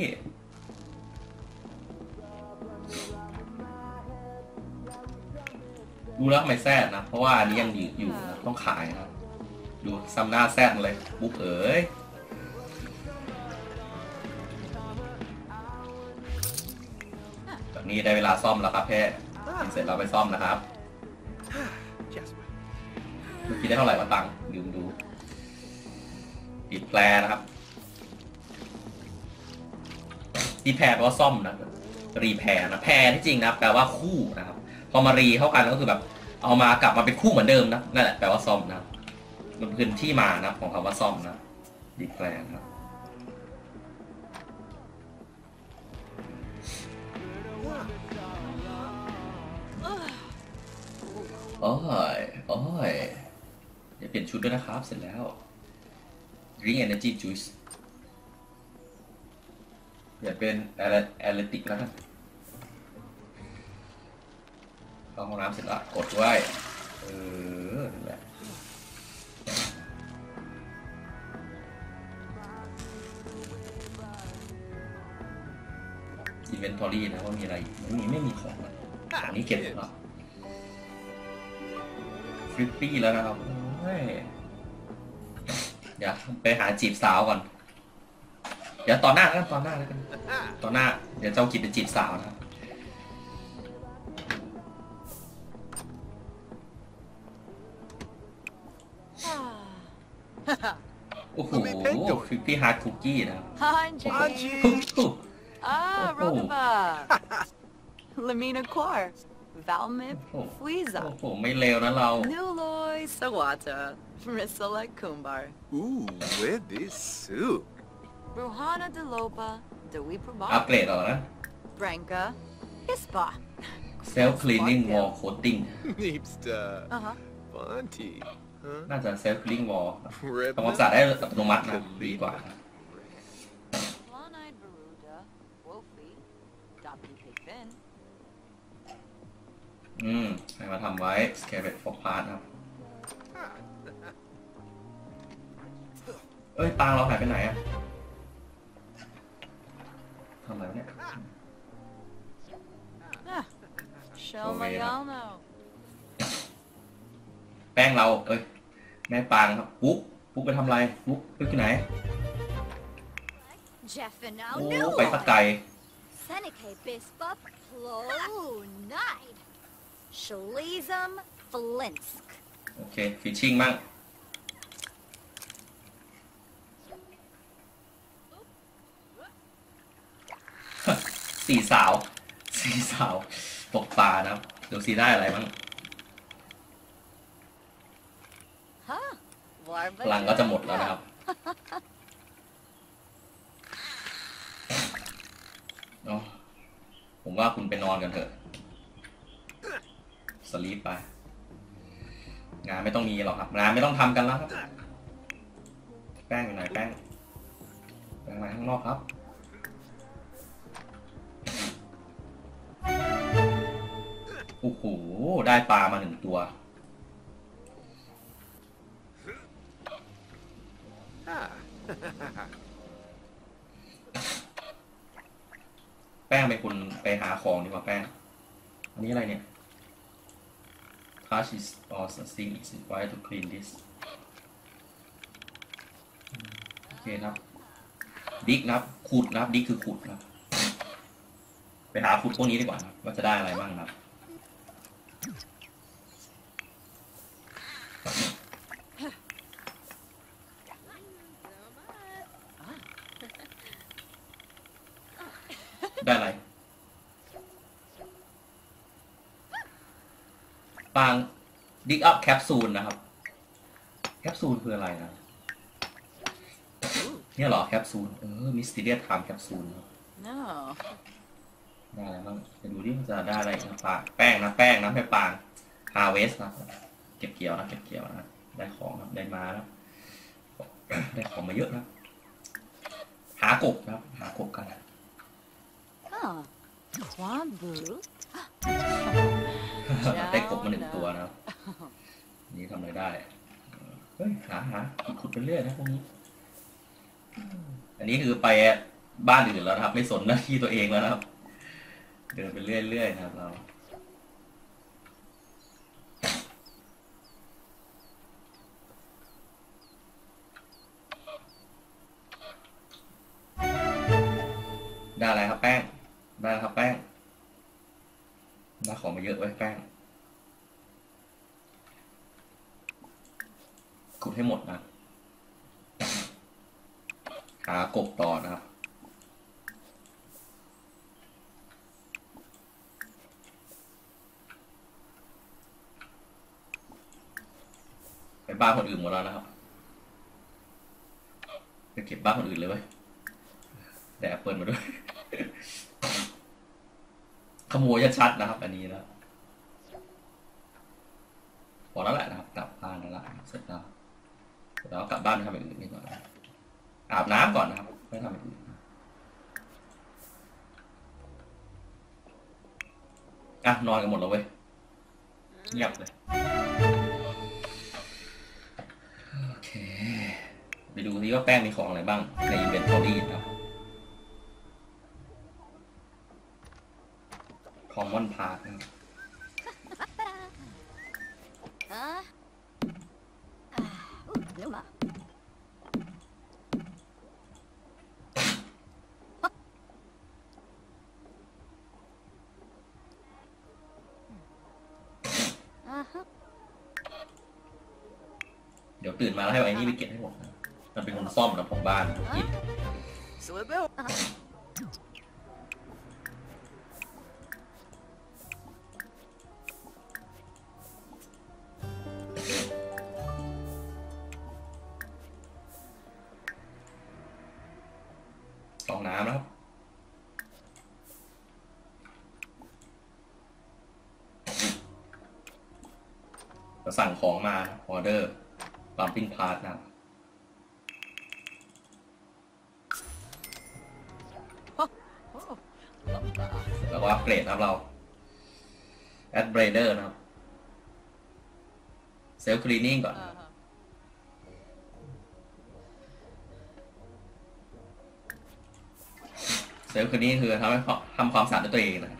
ดูแล้วทำไมแซดนะ เพราะว่าอันนี้ยังอยู่นะต้องขายนะครับดูซัมหน้าแซดมาเลยบุ๊กเอ๋ยแบบนี้ได้เวลาซ่อมแล้วครับแพ่กินเสร็จเราไปซ่อมนะครับ Jasper. เมื่อกี้ได้เท่าไหร่วะตังค์ลืมดูติดแปลนะครับรีแพร์แปลว่าซ่อมนะรีแพร์นะแพร์ที่จริงนะแปลว่าคู่นะครับพอมารีเข้ากันก็คือแบบเอามากลับมาเป็นคู่เหมือนเดิมนะนั่นแหละแปลว่าซ่อมนะมันคือที่มานะของคำว่าซ่อมนะรีแพร์นะครับโอ้ยเดี๋ยวเปลี่ยนชุดด้วยนะครับเสร็จแล้ว Drink Energy Juice เดี๋ยวเป็นแอลติกแล้วกันเข้าห้องน้ำเสร็จแล้วกดไว้นั่นแหละ inventory นะว่ามีอะไรไม่มีของอะของนี้เก็บแล้ว50แล้วนะครับเฮ้ยเดี๋ยวไปหาจีบสาวก่อนเดี๋ยวตอนหน้าแล้วกันตอนหน้าเดี๋ยวเจ้ากิจไปจีบสาวนะครับโอ้โห50 hard cookie นะครับ Hanji. โ Ah, อ้โห Rokaba. Lamina Quar. Valmip โอ้ Fuiza. โหไม่เลวนะเรา Nuloy Sawata. Risalek Kumbar. Ooh, with this soup. Ruhana Delopa. Dewi อัปเกร Prabha. ดเหรอนะ Branka. Hispa. self cleaning wall coating Neepsta. Uh-huh. Bunty. Huh? น่าจะ self cleaning wall ทำความ Ribna. สะอาดได้อัตโนมัตินะดีกว่า One-eyed Baruda. Wofi. Dapi Pigfin. ให้มาทำไว้ scavenge for part นะครับ เอ้ยปางเราหายไปไหนอะทำอะไรวะเนี่ย Ah. Shelmayano. แป้งเราเอ้ยแม่ปางครับปุ๊กไปทำอะไรปุ๊กอยู่ไหน Jeffin' โอ้ out ไปตะไกล Seneca Bispa Plonide. Shalizum Flinsk. โอเคฟิชชิ่งมั่งสี่สาวตกปลานะครับเดี๋ยวสีได้อะไรบ้าง Huh. พลังก็จะหมดแล้วนะครับเนาะผมว่าคุณไปนอนกันเถอะสลีปไปงานไม่ต้องมีหรอกครับงานไม่ต้องทำกันแล้วครับแป้งอยู่ไหนแป้งมาข้างนอกครับโอ้โหได้ปลามา1 ตัว Ah. แป้งไปคุณไปหาของดีกว่าแป้งอันนี้อะไรเนี่ย Touch is or something is required to clean this โอเคครับดิกนะครับขุดนะครับดิกคือขุดนะครับไปหาขุดพวกนี้ดีกว่านะว่าจะได้อะไรบ้างนะครับได้อะไรปางดิกอัพแคปซูลนะครับแคปซูลคืออะไรนะเนี่ยเหรอแคปซูลมิสติเรียสไทม์แคปซูล No. ได้อะไรบ้างจะดูดิมันจะได้อะไรนะปางแป้งนะให้ปางฮาเวสนะเก็บเกี่ยวนะได้ของนะได้มาแล้วได้ของมาเยอะนะหากบนะครับหากบกัน Huh. Wambu. ได้กบมา1 ตัวนะครับนี่ทำอะไรได้เฮ้ยหาขุดไปเรื่อยนะพวกนี้อันนี้คือไปบ้านอื่นแล้วนะครับไม่สนหน้าที่ตัวเองแล้วนะครับเดินไปเรื่อยๆนะครับเราได้อะไรครับแป้งได้ครับแป้งได้ของมาเยอะไว้แป้งขุดให้หมดนะหากบต่อนะครับไปบ้านคนอื่นหมดแล้วนะครับไปเก็บบ้านคนอื่นเลยเว้ยแต่แอปเปิลมาด้วย ขโมยชัดๆนะครับ อันนี้นะพอแล้วแหละนะครับกลับบ้านแล้วละเสร็จแล้วกลับบ้านไปทำอย่างอื่นนี่ก่อนอาบน้ำก่อนนะครับไม่ทำอย่างอื่นนอนกันหมดแล้วเว้ยเงียบเลยโอเคไปดูซิว่าแป้งมีของอะไรบ้างในอินเวนทอรี่นะครับ Numa. Uh-huh. เดี๋ยวตื่นมาแล้วให้ไอ้นี่ไปเก็บให้หมดนะมันเป็นคนซ่อมนะของบ้านกิน Slip out. กรองน้ำนะครับจะสั่งของมาออเดอร์บัมปิ้งพาร์ทนะครับ แล้วก็อัปเกรดนะครับเรา Add Brader นะครับ Self Cleaning ก่อน Self Cleaning คือทำความสะอาดด้วยตัวเองนะครับ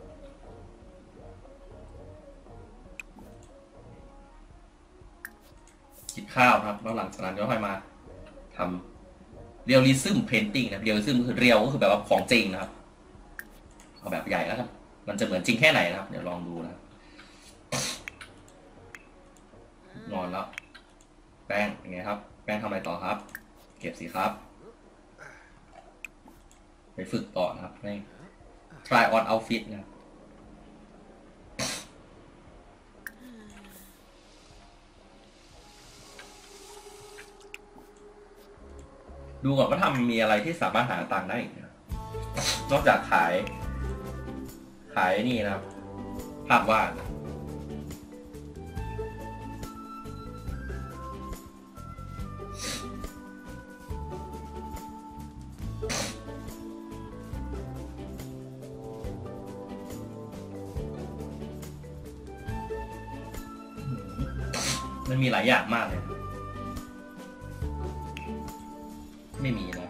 กินข้าวครับแล้วหลังจากนั้นก็ค่อยมาทำ Realism Painting นะ Realism คือเรียวก็คือแบบว่าของจริงนะครับเอาแบบใหญ่แล้วครับมันจะเหมือนจริงแค่ไหนนะครับเดี๋ยวลองดูนะครับนอนแล้วแป้งเป็นไงครับแป้งทำอะไรต่อครับเก็บสิครับไปฝึกต่อนะครับนี่ try on outfit นะครับดูก่อนว่าทำมีอะไรที่สามารถหาตังค์ได้อีกนะนอกจากขายนี่นะครับ ภาพวาดมันมีหลายอย่างมากเลยไม่มีนะ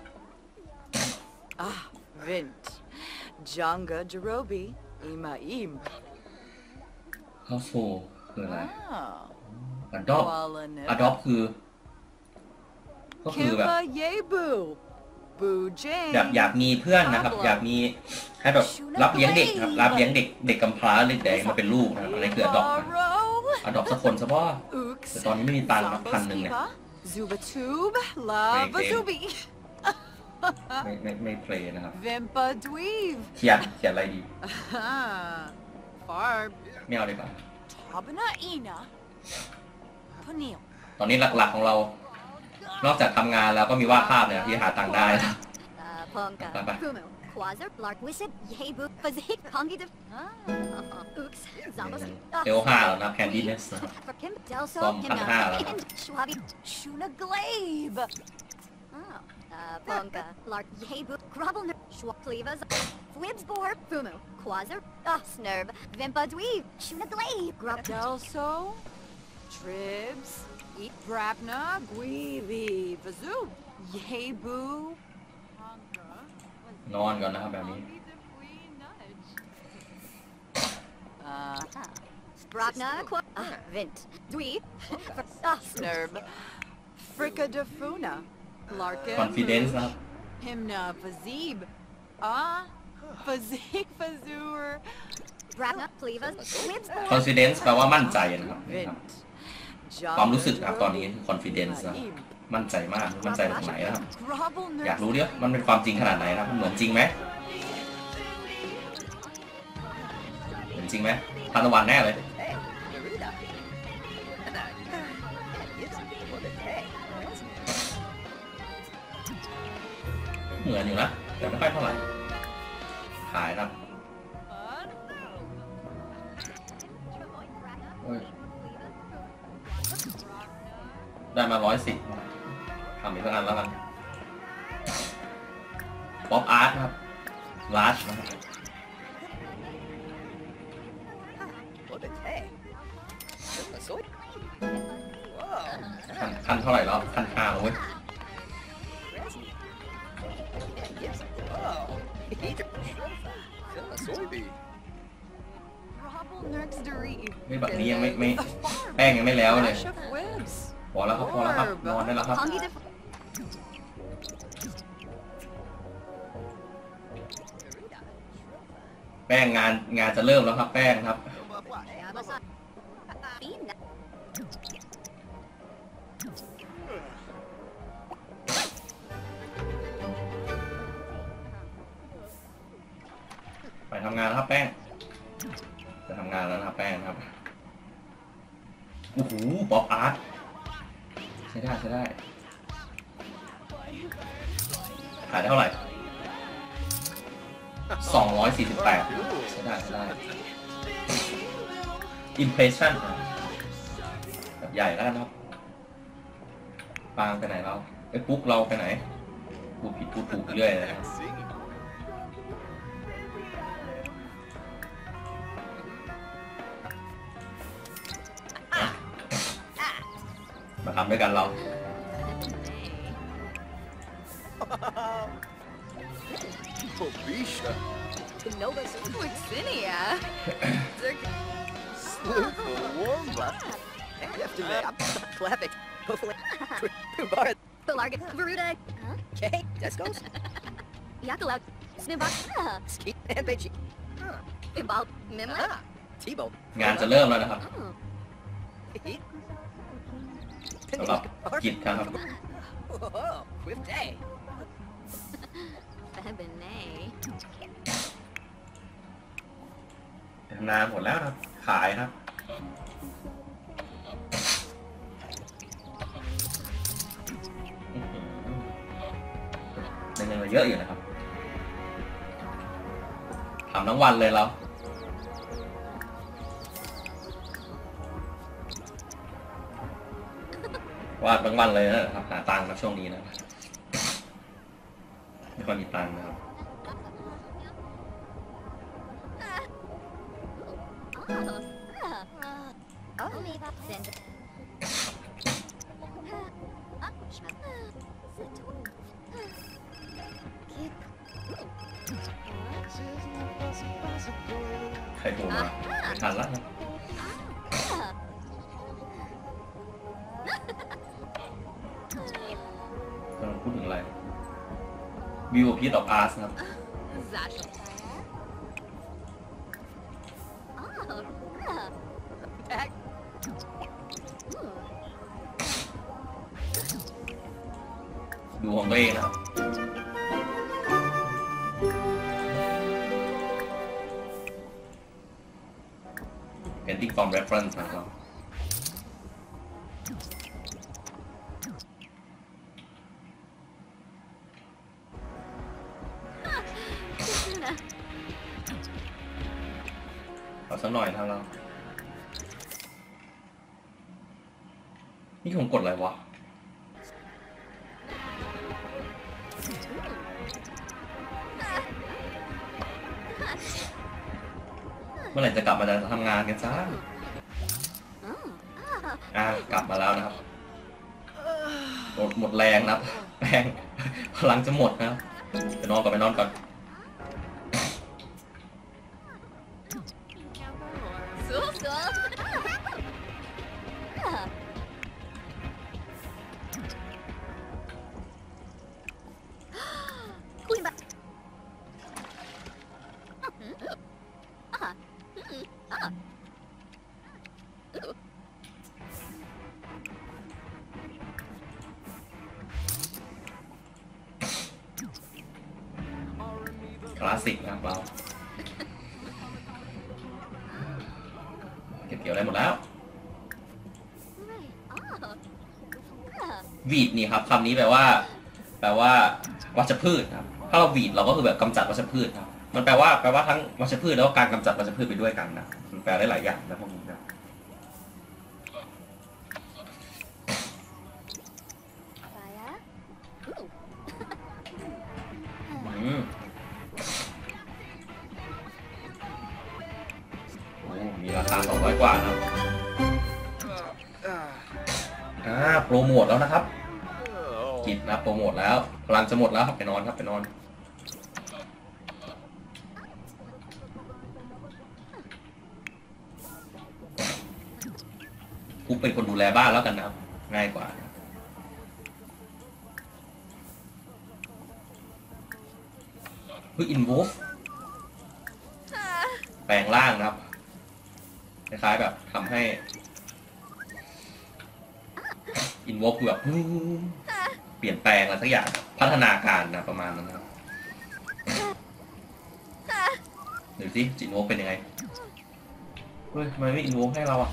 Ah, Vint. Janga Jerobi, Imaim. เข้าโซคืออะไร Ah. adopt adopt คือก็คือแบบ Kiva Yebu. Boo Jane. แบบอยากมีเพื่อนนะครับ อยากมีให้แบบรับเลี้ยงเด็กครับรับเลี้ยงเด็กกำพร้าเด็กแดงมาเป็นลูกนะครับอะไรคือ adopt นะ adopt สักคนซะพ่อ แต่ตอนนี้ไม่มีตังค์ครับ1,000เนี่ย Zubatube, Lava Zubi. ไม่เพลย์นะครับ Vimpa Dweeb. เขียนอะไรดี Farb. ไม่เอาดีกว่า Tabana Ina. Panil. ตอนนี้หลักๆของเรา นอกจากทำงานแล้วก็มีวาดภาพเนี่ยที่หาตังค์ได้นะ Ponka. Bye-bye. Fumu. Quasar. Lark Wisip. Yebu. Fazik. Kongi de. Ooks. Zombos. เอล5แล้วนะแคนดี้เนสนะครับ For Kim. Delso. Tom Himna. Panha lah. And Schwabi. Shuna Glabe. Ponka. Lark Yebu. Grubble. Schwaklivas. Fwibsbor. Fumu. Quasar. Snurb. Vimpa Dweeb. Shuna Glade. Grub. Delso. Tribs. Eat Brabna. Gweevy. Bazoo. Yebu. นอนก่อนนะครับแบบนี้ Spragna. Vint. Dweeb. Snurb. Fricadefuna. Larkin. confidence นะครับ Himna Fazib. Fazik Fazur. Brabna. Clevas. Fwibsbor. confidence แปลว่ามั่นใจนะครับนี่ครับ Vint. ความรู้สึกนะครับตอนนี้คือ confidence นะมั่นใจมากมั่นใจตรงไหนนะครับ อยากรู้ดิมันเป็นความจริงขนาดไหนนะครับมันเหมือนจริงไหมเหมือนจริงไหมทานตะวันแน่เลย เหมือนอยู่นะแต่ไม่ค่อยเท่าไหร่ขายนะโอ้ยได้มา110ทำอีกสักอันแล้วกันป๊อปอาร์ตนะครับลาร์ชนะครับ Look at that. That's a soy. Whoa. คันเท่าไหร่แล้วคัน5แล้วเว้ย Yes. Whoa. That's a soybean. Robble Nurks Deri. นี่แบบนี้ยังไม่แป้งยังไม่แล้วเลย Rash of Wibs. พอแล้วครับพอแล้วครับนอนได้แล้วครับ Pongi the แป้งงานจะเริ่มแล้วครับแป้งครับ Yabasa. Fina. ไปทำงานแล้วครับแป้งจะทำงานแล้วนะครับแป้งครับโอ้โหป๊อปอาร์ตใช้ได้ใช้ได้ขายได้เท่าไหร่248ใช้ได้ใช้ได้ impression แบบใหญ่แล้วนะครับปางไปไหนเราไอ้ปุ๊กเราไปไหนพูดผิดพูดถูกเรื่อยเลยนะครับมาทำด้วยกันเรา Pobisha. Novus Fluxinia. Sleuth Warmba. After that, I'm flapping. Hopefully, Bar. Belarga. Veruda. Okay, let's go. Yakalout. Snibak. Ski and Beijing. Ibal. Mimla. Ah, T-Bone. งานจะเริ่มแล้วนะครับ Heat. สำหรับกิจครับ Whoa, quick day. Febine. ทำงานหมดแล้วครับขายครับได้เงินมาเยอะอยู่นะครับทำทั้งวันเลยเราวาดทั้งวันเลยนะครับหาตังค์นะช่วงนี้นะไม่ค่อยมีตังค์นะครับ Oh, Miva. Send. Keep. ใครโทรมาไม่ทันแล้วครับกำลังพูดถึงอะไรวิวพีทออฟอาร์ตครับ Zash. Back. ดูของตัวเองนะครับ Painting from reference นะครับ เอาสักหน่อยนะครับเรา นี่ผมกดอะไรวะ เมื่อไหร่จะกลับมาจะทำงานกันซะกลับมาแล้วนะครับ หมดแรงนะครับ แป้งพลังจะหมดนะครับไปนอนก่อนไปนอนก่อน Sul. Queen back. คลาสสิกนะครับเราเก็บเกี่ยวอะไรหมดแล้ว วีดนี่ครับคำนี้แปลว่าวัชพืชครับถ้าเราวีดเราก็คือแบบกำจัดวัชพืชครับมันแปลว่าทั้งวัชพืชแล้วก็การกำจัดวัชพืชไปด้วยกันนะมันแปลได้หลายอย่างนะพวกนี้นะมีราคา200 กว่านะโปรโมทแล้วนะครับกิจนะโปรโมทแล้วพลังจะหมดแล้วครับไปนอนครับไปนอนกูเป็นคนดูแลบ้านแล้วกันนะครับง่ายกว่าเฮ้ยอินโวฟแปลงร่างนะครับคล้ายๆแบบทำให้อินโวฟแบบเปลี่ยนแปลงอะไรสักอย่างพัฒนาการนะประมาณนั้นครับดูสิอินโวฟเป็นยังไงเฮ้ยทำไมไม่อินโวฟให้เราอ่ะ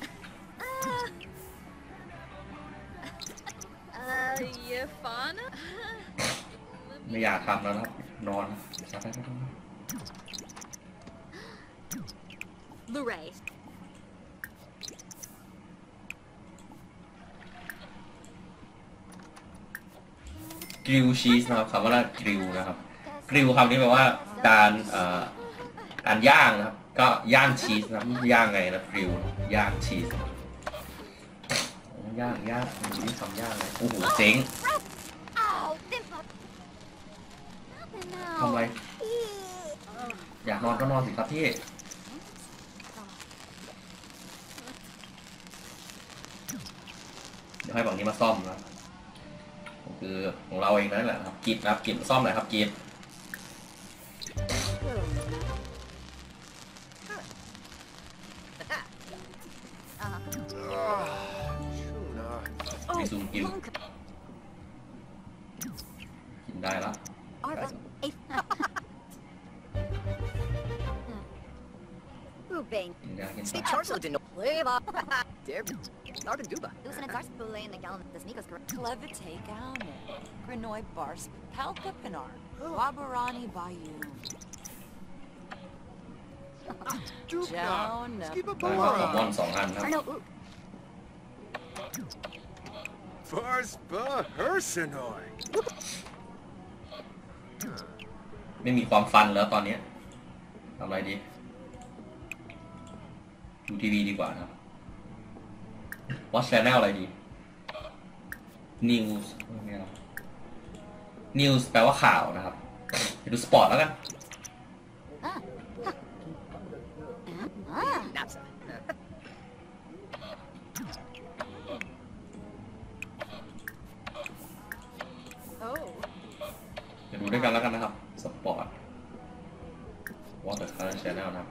You fun? ไม่อยากทำแล้วครับนอน Luray. กริลชีสนะครับคำว่ากริลนะครับกริลคำนี้แปลว่าการย่างนะครับก็ย่างชีสนะครับย่างไงนะกริลย่างชีสย่างนี่คำย่างเลยโอ้โหเจ๋ง Ow, Vimpa. Nothing now. ทำไรอยากนอนก็นอนสิครับพี่เดี๋ยวให้ฝั่งนี้มาซ่อมนะคือของเราเองนั่นแหละครับกิจนะครับกิจซ่อมหน่อยครับกิจมีซูมกินกินได้แล้ว Arba. Ubing. กินได้กิน Steve ได้ Charslow didn't know. Leave off. Dare. Narden Duba. Loosen its arse. Bulay in the gallon. The sneakers correct. Clevite Gaume. Granoi Bars. Palka Pinar. Wabarani Bayou. Joan. ได้ครับบอลสองอันครับ Or no, ooh. Farspa Hersenoi. ไม่มีความฟันแล้วตอนนี้ทำอะไรดีดูทีวีดีกว่าครับ Watch Channel อะไรดี News ไม่เอา News แปลว่าข่าวนะครับไปดูสปอร์ตแล้วกัน Napsa. Oh. เดี๋ยวดูด้วยกันแล้วกันนะครับสปอร์ต Watch Channel นะครับ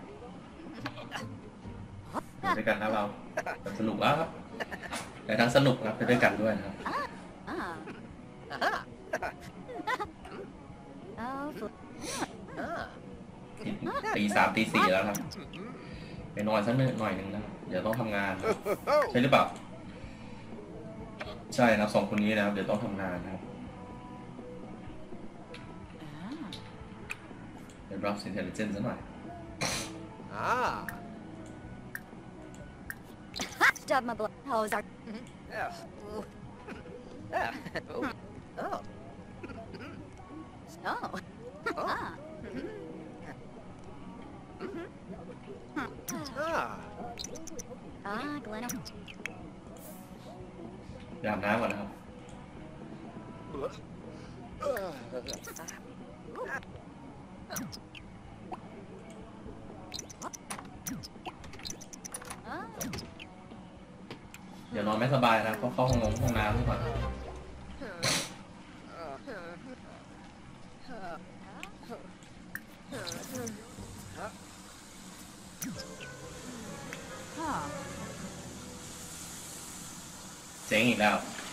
ดูด้วยกันนะเราสนุกแล้วครับแต่ทั้งสนุกครับไปด้วยกันด้วยนะครับ Ah. Oh, Ah. ตีสามตีสี่แล้วครับไปนอนสักหน่อยหนึ่งนะเดี๋ยวต้องทำงาน ใช่หรือเปล่าใช่นะครับสองคนนี้นะครับเดี๋ยวต้องทำงานนะครับเดี๋ยวรับสินเทลเจนซะหน่อย Ah. stub my blood. Hose are. Oh. Ah. Oh. Oh. Oh. Oh. Ah. Ah. Ah, Glenn. เดี๋ยวอาบน้ำก่อนนะครับ Ah. เดี๋ยวนอนไม่สบายนะเพราะเข้าห้องน้ำก่อน Huh. เจ๊งอีกแล้ว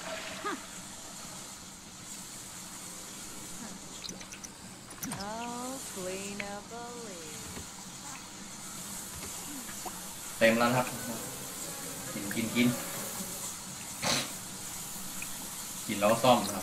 Oh, clean up a leak. เต็มแล้วครับกินกินแล้วก็ซ่อมนะครับ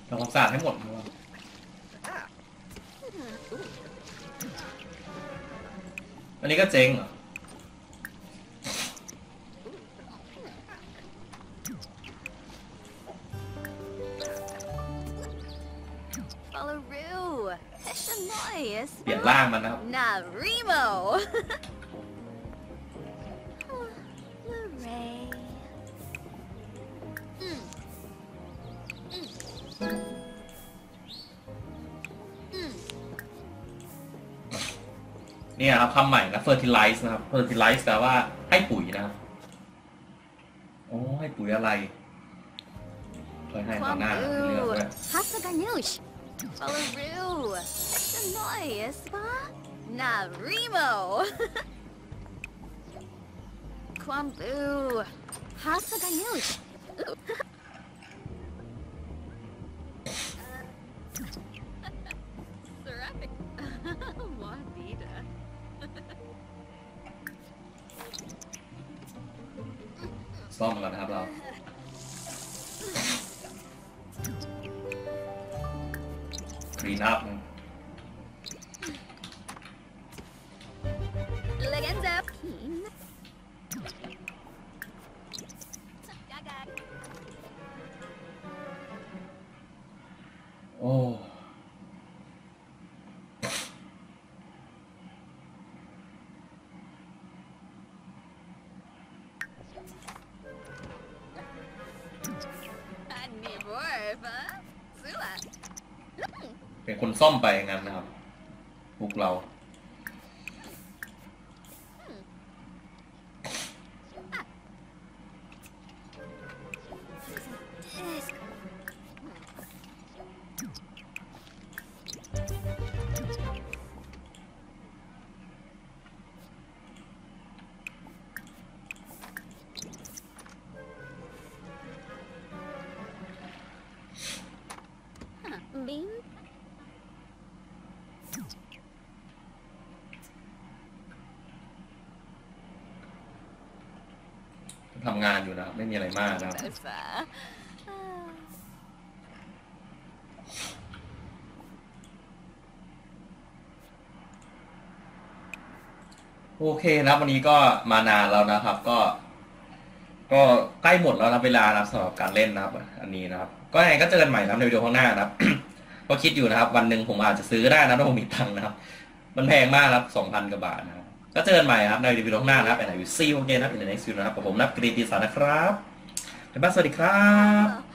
ทำความสะอาดให้หมด Ah. อันนี้ก็เจ๊งเหรอ Balaroo. It's nice. เปลี่ยนร่างมันนะครับ Narimo. Hooray. เนี่ยครับคำใหม่นะ fertilize นะครับ fertilize แปลว่าให้ปุ๋ยนะครับโอ้ให้ปุ๋ยอะไรเคยให้ตอนหน้าเลือกด้วย Hasaganush. Balaroo. It's nice, ba? Narimo. Kwambu. Hasaganush. Seraphic. Wadida. ซ่อมก่อนนะครับเรา clean up นะ Legenda. โอ้ Niborva. Zula. เป็นคนซ่อมไปงั้นนะครับพวกเรา Disc. บิงทำงานอยู่นะครับไม่มีอะไรมากนะครับ Bofa. โอเคนะครับวันนี้ก็มานานแล้วนะครับ ก็ใกล้หมดแล้วนะเวลานะครับสำหรับการเล่นนะครับ อันนี้นะครับ ก็ยังไงก็เจอกันใหม่นะครับในวิดีโอข้างหน้านะครับ ก็คิดอยู่นะครับ วันหนึ่งผมอาจจะซื้อได้นะถ้าผมมีตังค์นะครับ มันแพงมากครับ 2,000 กว่าบาทนะครับก็เจอกันใหม่ครับในวิดีโอข้างหน้านะครับไปไหนวิซีโอเคนะครับใน next video นะครับกับผมนับกรีตีสารนะครับบ๊ายบายสวัสดีครับ